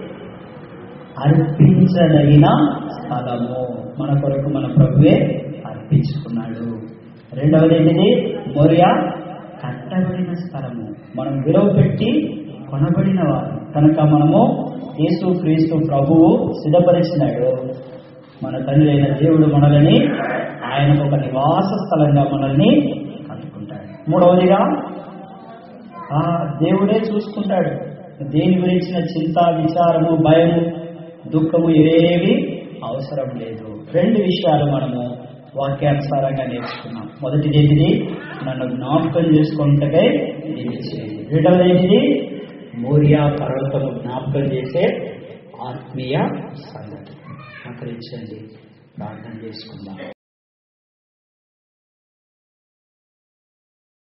అర్పించదగిన స్థలము. మన కొరకు మన ప్రభువే అర్పించుకున్నాడు. రెండవది ఏంటిది? మోరియా కట్టబడిన స్థలము. మనం విలువ పెట్టి కొనబడిన వారు కనుక మనము యేసు క్రీస్తు ప్రభువు సిద్ధపరిచినాడు. మన తండ్రి అయిన దేవుడు మనల్ని ఆయనకు ఒక నివాస స్థలంగా మనల్ని కట్టుకుంటాడు. మూడవదిగా దేవుడే చూసుకుంటాడు. దేని గురించిన చింత, విచారము, భయము, దుఃఖము ఏవి అవసరం లేదు. 2 విషయాలు మనము వాక్యానుసారంగా నేర్చుకున్నాం. మొదటిది ఏంటిది? నన్ను జ్ఞాపకం చేసుకుంటే ఇది చేయండి. రెండవది ఏంటిది? మోరియా పర్వతము జ్ఞాపకం చేసే ఆత్మీయ సంగతి. ఆకరించండి, ప్రార్థన చేసుకుందాం.